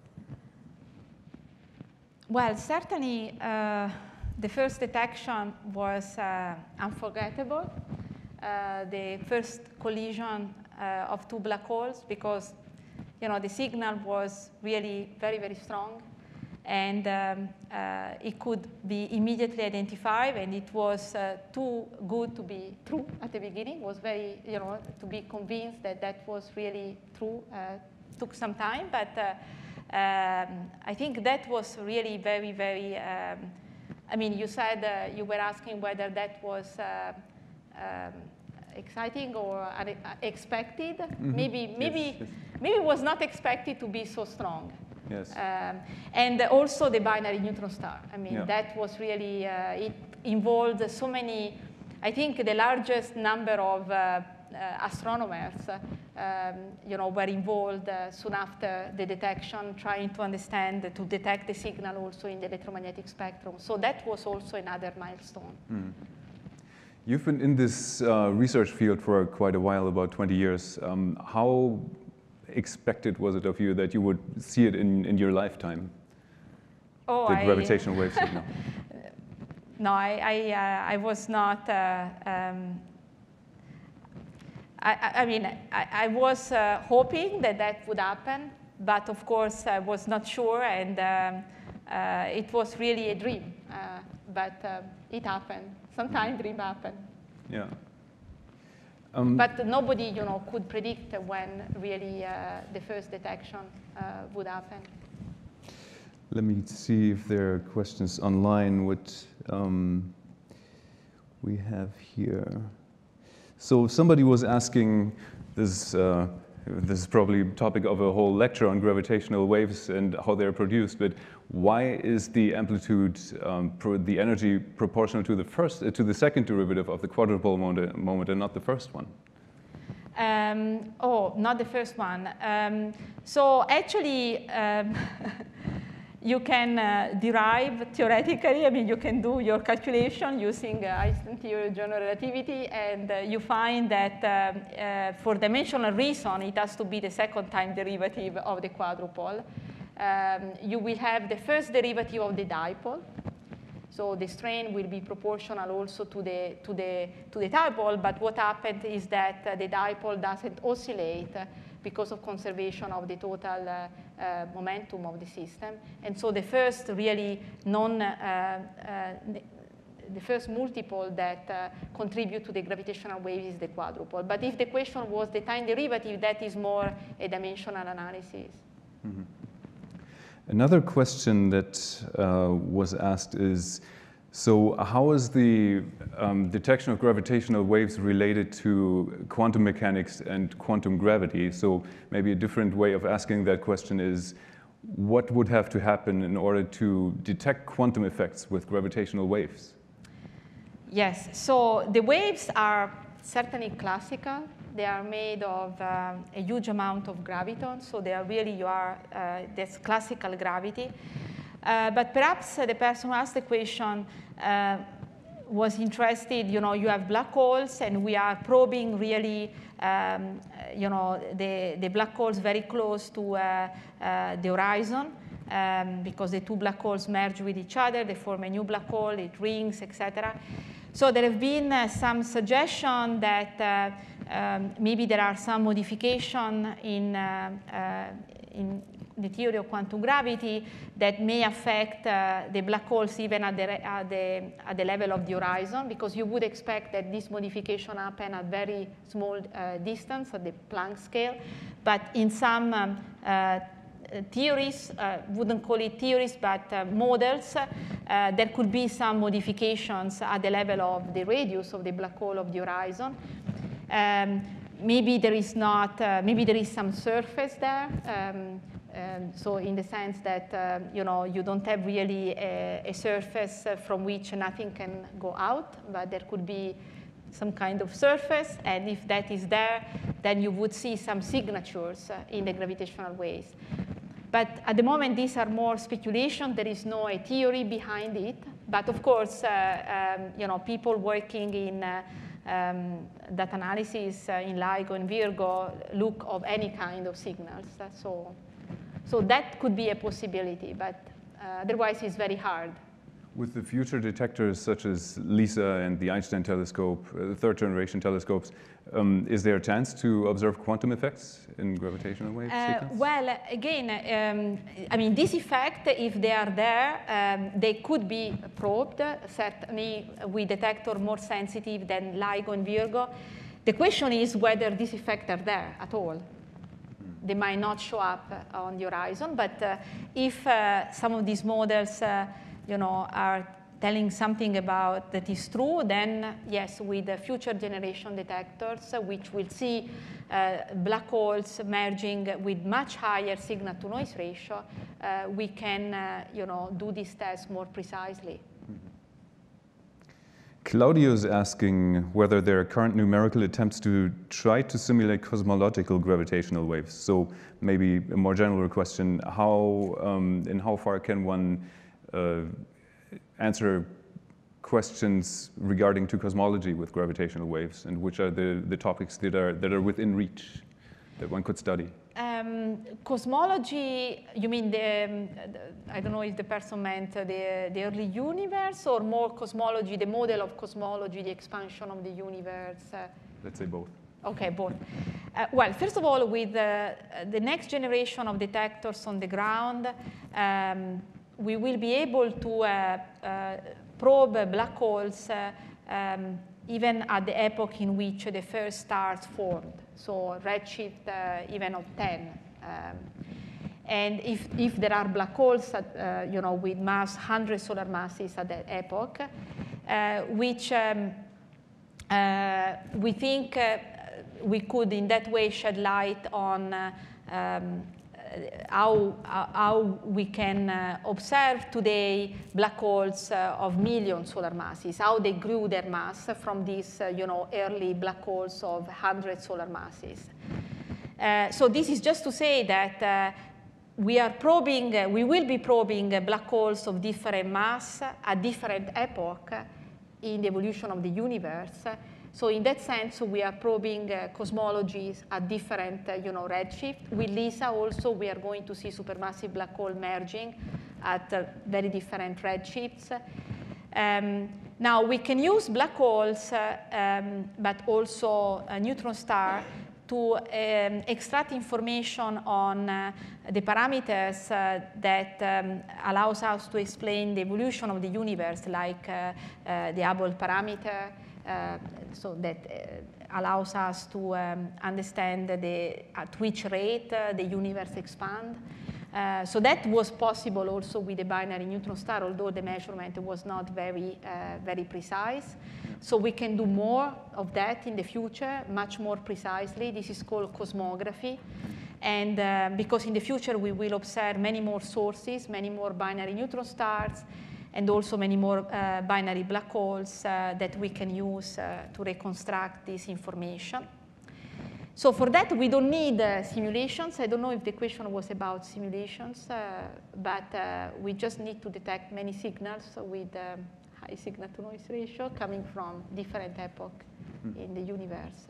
Speaker 3: Well, certainly uh, the first detection was uh, unforgettable. Uh, the first collision uh, of two black holes, because you know, the signal was really very, very strong, and um, uh, it could be immediately identified, and it was uh, too good to be true at the beginning. It was very, you know, to be convinced that that was really true uh, took some time, but uh, um, I think that was really very, very, um, I mean, you said, uh, you were asking whether that was uh, um, exciting or unexpected. Mm-hmm. Maybe, maybe, yes, yes. maybe it was not expected to be so strong.
Speaker 2: Yes.
Speaker 3: Um, and also the binary neutron star. I mean, yeah. that was really, uh, it involved so many, I think the largest number of uh, uh, astronomers um, you know, were involved uh, soon after the detection, trying to understand, to detect the signal also in the electromagnetic spectrum. So that was also another milestone.
Speaker 2: Mm. You've been in this uh, research field for quite a while, about twenty years. Um, how expected was it of you that you would see it in, in your lifetime?
Speaker 3: Oh,
Speaker 2: the
Speaker 3: I,
Speaker 2: gravitational wave signal.
Speaker 3: No, I, I, uh, I was not. Uh, um, I, I mean, I, I was uh, hoping that that would happen, but of course I was not sure, and um, uh, it was really a dream. Uh, but uh, it happened. Sometimes dreams happen.
Speaker 2: Yeah. Um,
Speaker 3: but nobody, you know, could predict when really uh, the first detection uh, would happen.
Speaker 2: Let me see if there are questions online. What um, we have here. So somebody was asking, this, uh, this is probably topic of a whole lecture on gravitational waves and how they're produced, but why is the amplitude, um, pro the energy proportional to the first, uh, to the second derivative of the quadrupole moment, moment and not the first one?
Speaker 3: Um, oh, not the first one. Um, so actually, um, you can uh, derive theoretically, I mean, you can do your calculation using uh, Einstein theory of general relativity, and uh, you find that um, uh, for dimensional reason, it has to be the second time derivative of the quadrupole. Um, you will have the first derivative of the dipole. So the strain will be proportional also to the, to the, to the dipole, but what happened is that uh, the dipole doesn't oscillate uh, because of conservation of the total uh, uh, momentum of the system. And so the first really non, uh, uh, the first multiple that uh, contribute to the gravitational wave is the quadrupole. But if the question was the time derivative, that is more a dimensional analysis.
Speaker 2: Mm-hmm. Another question that uh, was asked is, so how is the um, detection of gravitational waves related to quantum mechanics and quantum gravity? So maybe a different way of asking that question is, what would have to happen in order to detect quantum effects with gravitational waves?
Speaker 3: Yes, so the waves are certainly classical. They are made of um, a huge amount of graviton, so they are really, you are, uh, that's classical gravity. Uh, but perhaps uh, the person who asked the question uh, was interested, you know, you have black holes, and we are probing really, um, you know, the, the black holes very close to uh, uh, the horizon, um, because the two black holes merge with each other, they form a new black hole, it rings, et cetera. So there have been uh, some suggestion that uh, um, maybe there are some modification in, uh, uh, in the theory of quantum gravity that may affect uh, the black holes even at the, at, the, at the level of the horizon, because you would expect that this modification happen at very small uh, distance, at the Planck scale. But in some um, uh, theories, uh, wouldn't call it theories, but uh, models, uh, there could be some modifications at the level of the radius of the black hole of the horizon. Um, maybe there is not, uh, maybe there is some surface there. Um, um, so in the sense that, uh, you know, you don't have really a, a surface from which nothing can go out, but there could be some kind of surface, and if that is there, then you would see some signatures uh, in the gravitational waves. But at the moment, these are more speculation. There is no a theory behind it. But of course, uh, um, you know, people working in uh, um, data analysis uh, in LIGO and Virgo look of any kind of signals. Uh, so, so that could be a possibility, but uh, otherwise it's very hard.
Speaker 2: With the future detectors such as LISA and the Einstein telescope, uh, the third generation telescopes, um, is there a chance to observe quantum effects in gravitational wave
Speaker 3: uh,
Speaker 2: sequence?
Speaker 3: Well, again, um, I mean, this effect, if they are there, um, they could be probed, certainly with detector more sensitive than LIGO and Virgo. The question is whether these effects are there at all. Hmm. They might not show up on the horizon, but uh, if uh, some of these models uh, you know, are telling something about that is true, then yes, with the future generation detectors, uh, which will see uh, black holes merging with much higher signal to noise ratio, uh, we can, uh, you know, do this test more precisely.
Speaker 2: Mm-hmm. Claudio is asking whether there are current numerical attempts to try to simulate cosmological gravitational waves. So maybe a more general question: how, um, in how far can one Uh, answer questions regarding to cosmology with gravitational waves, and which are the, the topics that are, that are within reach that one could study?
Speaker 3: Um, cosmology, you mean the, um, the, I don't know if the person meant the, the early universe, or more cosmology, the model of cosmology, the expansion of the universe? Uh,
Speaker 2: Let's say both.
Speaker 3: Okay, both. Uh, well, first of all, with uh, the next generation of detectors on the ground, um, we will be able to uh, uh, probe black holes uh, um, even at the epoch in which the first stars formed, so redshift uh, even of ten. Um, and if, if there are black holes at, uh, you know, with mass one hundred solar masses at that epoch, uh, which um, uh, we think uh, we could in that way shed light on uh, um, how, how we can uh, observe today black holes uh, of million solar masses, how they grew their mass from these uh, you know, early black holes of one hundred solar masses. Uh, so this is just to say that uh, we are probing, uh, we will be probing uh, black holes of different mass at different epoch in the evolution of the universe. So in that sense, we are probing uh, cosmologies at different, uh, you know, redshift. With LISA also, we are going to see supermassive black hole merging at uh, very different redshifts. Um, now, we can use black holes, uh, um, but also a neutron star, to um, extract information on uh, the parameters uh, that um, allows us to explain the evolution of the universe, like uh, uh, the Hubble parameter, uh, so that uh, allows us to um, understand the, at which rate uh, the universe expands. Uh, so that was possible also with the binary neutron star, although the measurement was not very, uh, very precise. So we can do more of that in the future, much more precisely. This is called cosmography. And uh, because in the future we will observe many more sources, many more binary neutron stars, and also many more uh, binary black holes uh, that we can use uh, to reconstruct this information. So for that, we don't need uh, simulations. I don't know if the question was about simulations, uh, but uh, we just need to detect many signals with um, high signal-to-noise ratio coming from different epochs mm. in the universe.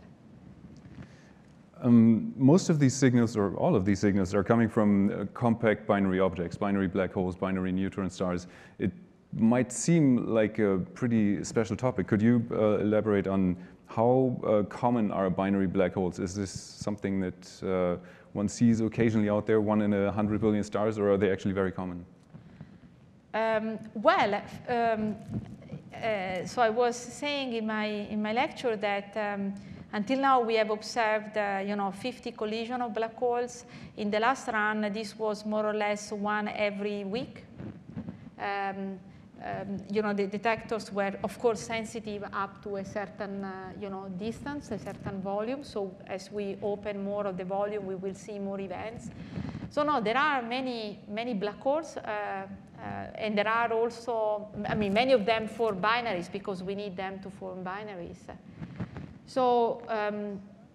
Speaker 2: Um, most of these signals, or all of these signals, are coming from uh, compact binary objects, binary black holes, binary neutron stars. It might seem like a pretty special topic. Could you uh, elaborate on how uh, common are binary black holes? Is this something that uh, one sees occasionally out there, one in a hundred billion stars, or are they actually very common?
Speaker 3: Um, well, um, uh, so I was saying in my, in my lecture that um, until now we have observed uh, you know, fifty collisions of black holes. In the last run, this was more or less one every week. Um, Um, you know, the detectors were, of course, sensitive up to a certain, uh, you know, distance, a certain volume. So as we open more of the volume, we will see more events. So no, there are many, many black holes, uh, uh, and there are also, I mean, many of them for binaries because we need them to form binaries. So um,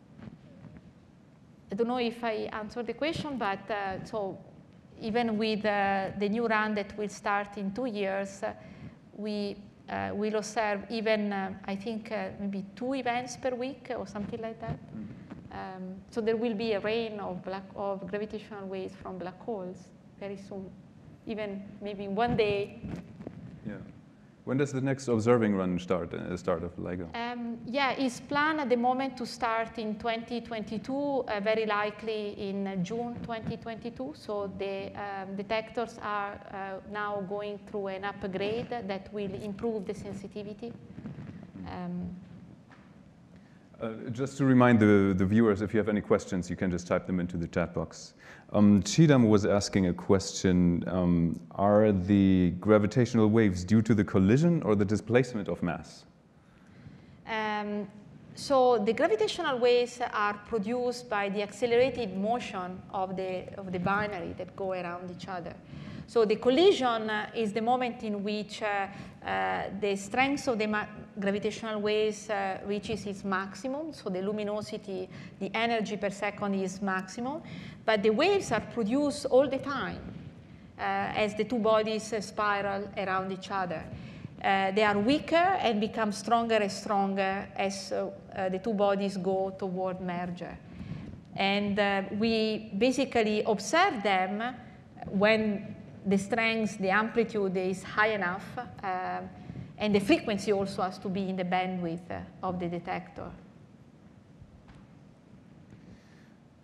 Speaker 3: I don't know if I answered the question, but uh, so. Even with uh, the new run that will start in two years, uh, we uh, will observe even, uh, I think, uh, maybe two events per week or something like that. Um, so there will be a rain of, black, of gravitational waves from black holes very soon, even maybe in one day.
Speaker 2: Yeah. When does the next observing run start, uh, start of LIGO?
Speaker 3: Um, yeah, it's planned at the moment to start in twenty twenty-two, uh, very likely in June twenty twenty-two. So the um, detectors are uh, now going through an upgrade that will improve the sensitivity. Um,
Speaker 2: Uh, just to remind the, the viewers, if you have any questions, you can just type them into the chat box. Um, Chidam was asking a question, um, are the gravitational waves due to the collision or the displacement of mass?
Speaker 3: Um, so the gravitational waves are produced by the accelerated motion of the, of the binary that go around each other. So the collision uh, is the moment in which uh, uh, the strength of the gravitational waves uh, reaches its maximum. So the luminosity, the energy per second is maximum. But the waves are produced all the time uh, as the two bodies uh, spiral around each other. Uh, they are weaker and become stronger and stronger as uh, uh, the two bodies go toward merger. And uh, we basically observe them when the strength, the amplitude is high enough, uh, and the frequency also has to be in the bandwidth uh, of the detector.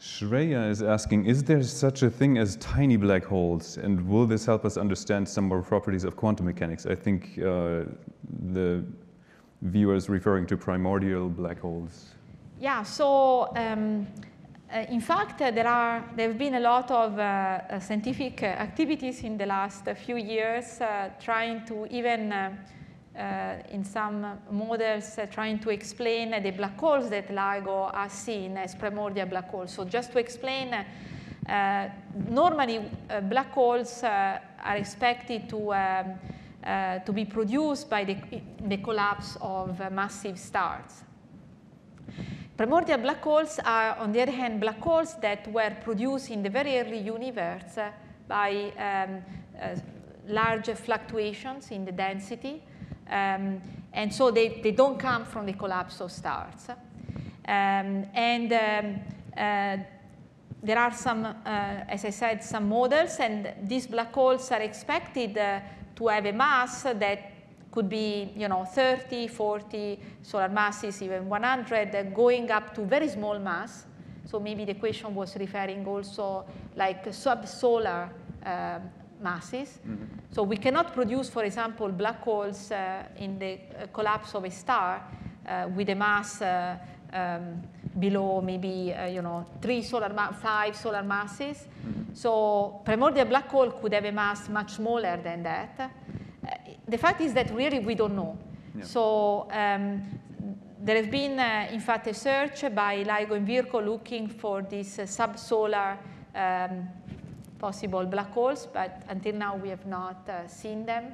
Speaker 2: Shreya is asking, is there such a thing as tiny black holes, and will this help us understand some more properties of quantum mechanics? I think uh, the viewer is referring to primordial black holes.
Speaker 3: Yeah, so um, uh, in fact, uh, there are there have been a lot of uh, uh, scientific uh, activities in the last uh, few years uh, trying to even uh, uh, in some models uh, trying to explain uh, the black holes that LIGO has seen as primordial black holes. So just to explain, uh, uh, normally uh, black holes uh, are expected to um, uh, to be produced by the, the collapse of uh, massive stars. Primordial black holes are, on the other hand, black holes that were produced in the very early universe uh, by um, uh, large fluctuations in the density. Um, and so they, they don't come from the collapse of stars. Um, and um, uh, there are some, uh, as I said, some models, and these black holes are expected uh, to have a mass that could be, you know, thirty, forty solar masses, even one hundred, uh, going up to very small mass. So maybe the question was referring also like subsolar uh, masses. Mm-hmm. So we cannot produce, for example, black holes uh, in the uh, collapse of a star uh, with a mass uh, um, below maybe, uh, you know, three solar ma five solar masses. Mm-hmm. So primordial black hole could have a mass much smaller than that. Uh, the fact is that really we don't know. Yeah. So um, there has been, uh, in fact, a search by LIGO and Virgo looking for these uh, subsolar um, possible black holes, but until now we have not uh, seen them.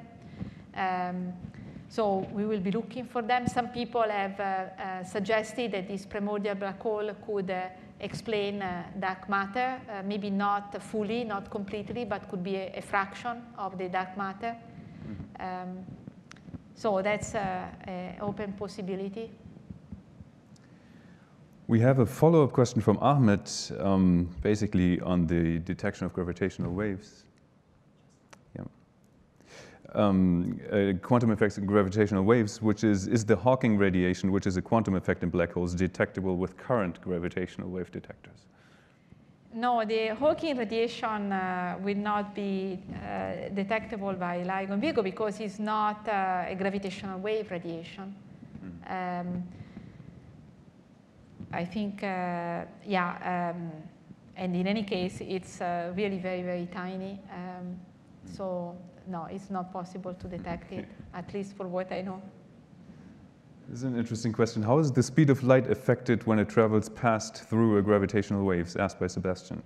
Speaker 3: Um, so we will be looking for them. Some people have uh, uh, suggested that this primordial black hole could uh, explain uh, dark matter, uh, maybe not fully, not completely, but could be a, a fraction of the dark matter. Um, so that's an open possibility.
Speaker 2: We have a follow-up question from Ahmed, um, basically on the detection of gravitational waves. Yeah. Um, uh, quantum effects in gravitational waves, which is, is the Hawking radiation, which is a quantum effect in black holes, detectable with current gravitational wave detectors?
Speaker 3: No, the Hawking radiation uh, will not be uh, detectable by LIGO and Virgo because it's not uh, a gravitational wave radiation. Mm. Um, I think, uh, yeah, um, and in any case, it's uh, really very, very tiny. Um, so, no, it's not possible to detect it, at least for what I know.
Speaker 2: This is an interesting question. How is the speed of light affected when it travels past through a gravitational waves, asked by Sebastian?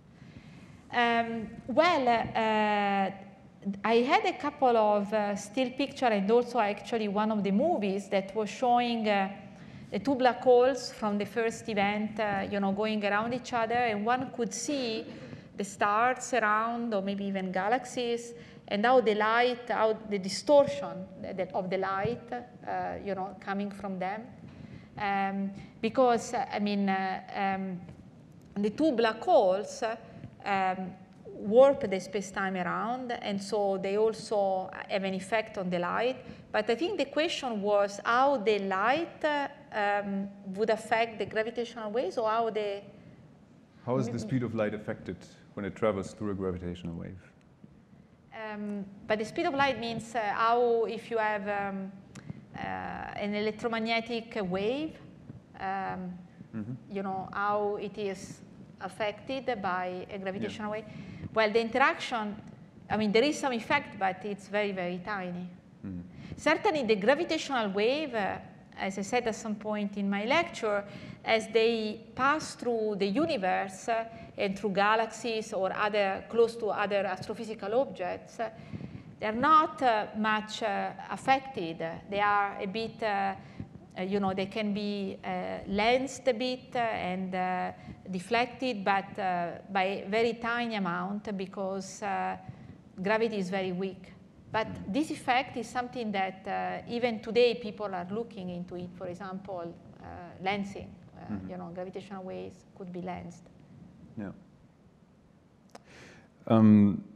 Speaker 3: Um, well, uh, I had a couple of uh, still pictures and also actually one of the movies that was showing uh, the two black holes from the first event, uh, you know, going around each other, and one could see the stars around, or maybe even galaxies, and how the light, how the distortion of the light, uh, you know, coming from them. Um, because, uh, I mean, uh, um, the two black holes um, warp the space-time around, and so they also have an effect on the light. But I think the question was how the light uh, um, would affect the gravitational waves, or how the...
Speaker 2: How is the speed of light affected when it travels through a gravitational wave?
Speaker 3: Um, but the speed of light means uh, how, if you have um, uh, an electromagnetic wave, um, mm-hmm. you know, how it is affected by a gravitational yeah. wave. Well, the interaction, I mean, there is some effect, but it's very, very tiny. Mm-hmm. Certainly, the gravitational wave, uh, as I said at some point in my lecture, as they pass through the universe uh, and through galaxies or other close to other astrophysical objects, uh, they're not uh, much uh, affected. They are a bit, uh, uh, you know, they can be uh, lensed a bit uh, and uh, deflected, but uh, by a very tiny amount because uh, gravity is very weak. But this effect is something that uh, even today people are looking into it. For example, uh, lensing. Uh, mm-hmm. You know, gravitational waves could be lensed.
Speaker 2: Yeah. Um,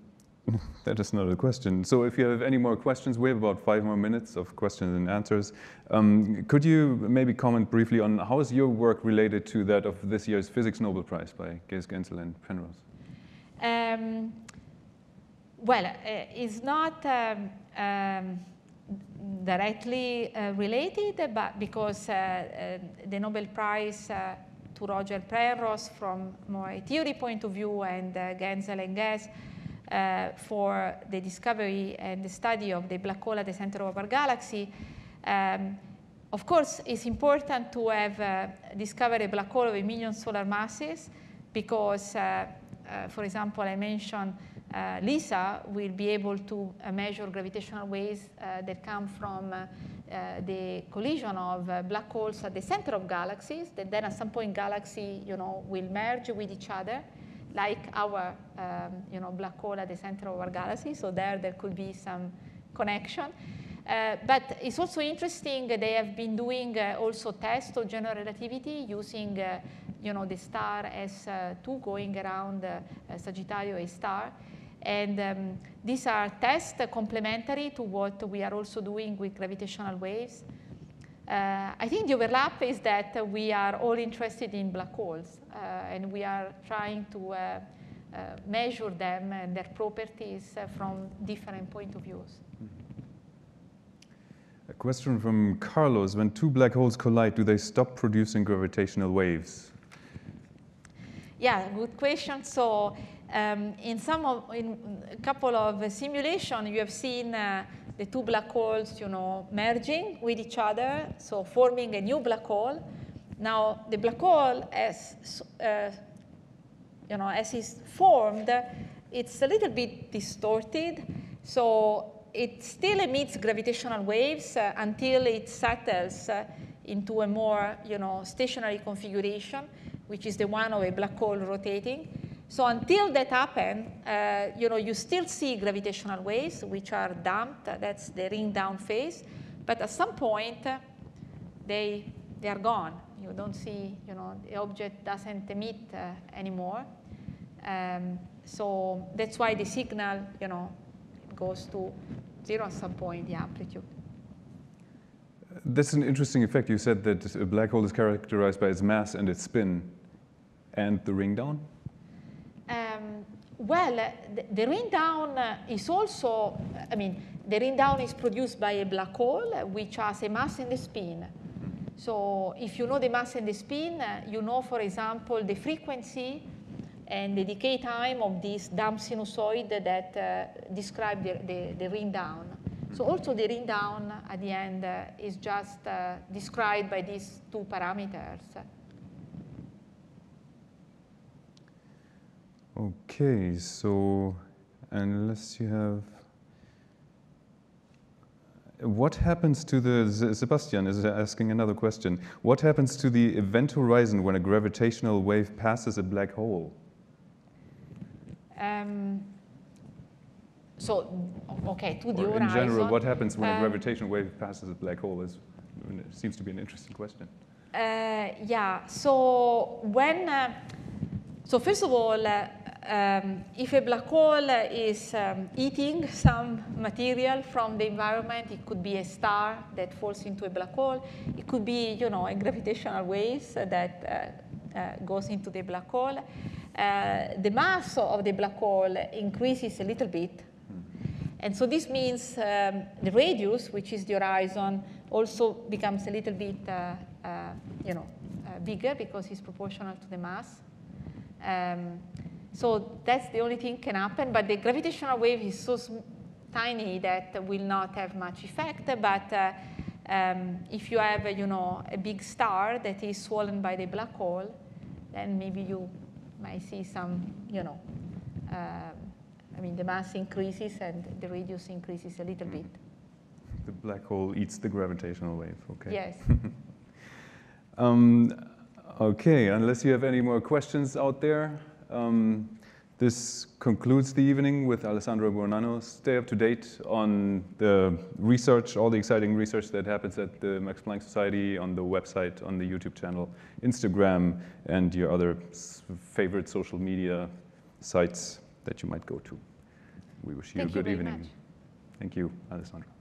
Speaker 2: That is not a question. So if you have any more questions, we have about five more minutes of questions and answers. Um, could you maybe comment briefly on how is your work related to that of this year's Physics Nobel Prize by Gase Gensel and Penrose?
Speaker 3: Um, well, uh, it's not um, um, directly uh, related, but because uh, uh, the Nobel Prize uh, to Roger Penrose from more a theory point of view, and uh, Gensel and Gase uh, for the discovery and the study of the black hole at the center of our galaxy. Um, of course, it's important to have uh, discovered a black hole of a million solar masses because, uh, uh, for example, I mentioned uh, LISA will be able to uh, measure gravitational waves uh, that come from uh, uh, the collision of uh, black holes at the center of galaxies, that then at some point galaxy, you know, will merge with each other, like our, um, you know, black hole at the center of our galaxy. So there, there could be some connection. Uh, but it's also interesting, they have been doing uh, also tests of general relativity using, uh, you know, the star S two going around uh, Sagittarius A star. And um, these are tests complementary to what we are also doing with gravitational waves. Uh, I think the overlap is that uh, we are all interested in black holes, uh, and we are trying to uh, uh, measure them and their properties uh, from different point of views.
Speaker 2: A question from Carlos. When two black holes collide, do they stop producing gravitational waves?
Speaker 3: Yeah, good question. So um, in some of, in a couple of uh, simulations, you have seen uh, the two black holes, you know, merging with each other, so forming a new black hole. Now, the black hole, as uh, you know, as it's formed, it's a little bit distorted. So it still emits gravitational waves uh, until it settles uh, into a more, you know, stationary configuration, which is the one of a black hole rotating. So until that happens, uh, you know, you still see gravitational waves, which are damped. That's the ring down phase. But at some point, uh, they they are gone. You don't see, you know, the object doesn't emit uh, anymore. Um, so that's why the signal, you know, goes to zero at some point, the amplitude.
Speaker 2: That's an interesting effect. You said that a black hole is characterized by its mass and its spin, and the ring down?
Speaker 3: Um, well, uh, the, the ring down uh, is also, I mean, the ring down is produced by a black hole, uh, which has a mass and a spin. So if you know the mass and the spin, uh, you know, for example, the frequency and the decay time of this damp sinusoid that uh, describe the, the, the ring down. So also the ring down at the end uh, is just uh, described by these two parameters.
Speaker 2: Okay, so unless you have, what happens to the, Sebastian is asking another question. What happens to the event horizon when a gravitational wave passes a black hole?
Speaker 3: Um, so, okay, to the
Speaker 2: or
Speaker 3: horizon.
Speaker 2: in general, what happens when
Speaker 3: um,
Speaker 2: a gravitational wave passes a black hole? Is, it seems to be an interesting question.
Speaker 3: Uh, yeah, so when, uh, so first of all, uh, um, if a black hole is um, eating some material from the environment, it could be a star that falls into a black hole. It could be, you know, a gravitational wave that uh, uh, goes into the black hole. Uh, the mass of the black hole increases a little bit. And so this means um, the radius, which is the horizon, also becomes a little bit, uh, uh, you know, uh, bigger because it's proportional to the mass. Um, so that's the only thing can happen. But the gravitational wave is so tiny that will not have much effect. But uh, um, if you have, you know, a big star that is swollen by the black hole, then maybe you might see some, you know, uh, I mean, the mass increases and the radius increases a little bit.
Speaker 2: The black hole eats the gravitational wave, okay.
Speaker 3: Yes.
Speaker 2: um, okay, unless you have any more questions out there, um, this concludes the evening with Alessandro Buonanno. Stay up to date on the research, all the exciting research that happens at the Max Planck Society, on the website, on the YouTube channel, Instagram, and your other favorite social media sites that you might go to. We wish you
Speaker 3: Thank
Speaker 2: a good
Speaker 3: you very
Speaker 2: evening.
Speaker 3: much.
Speaker 2: Thank you, Alessandra.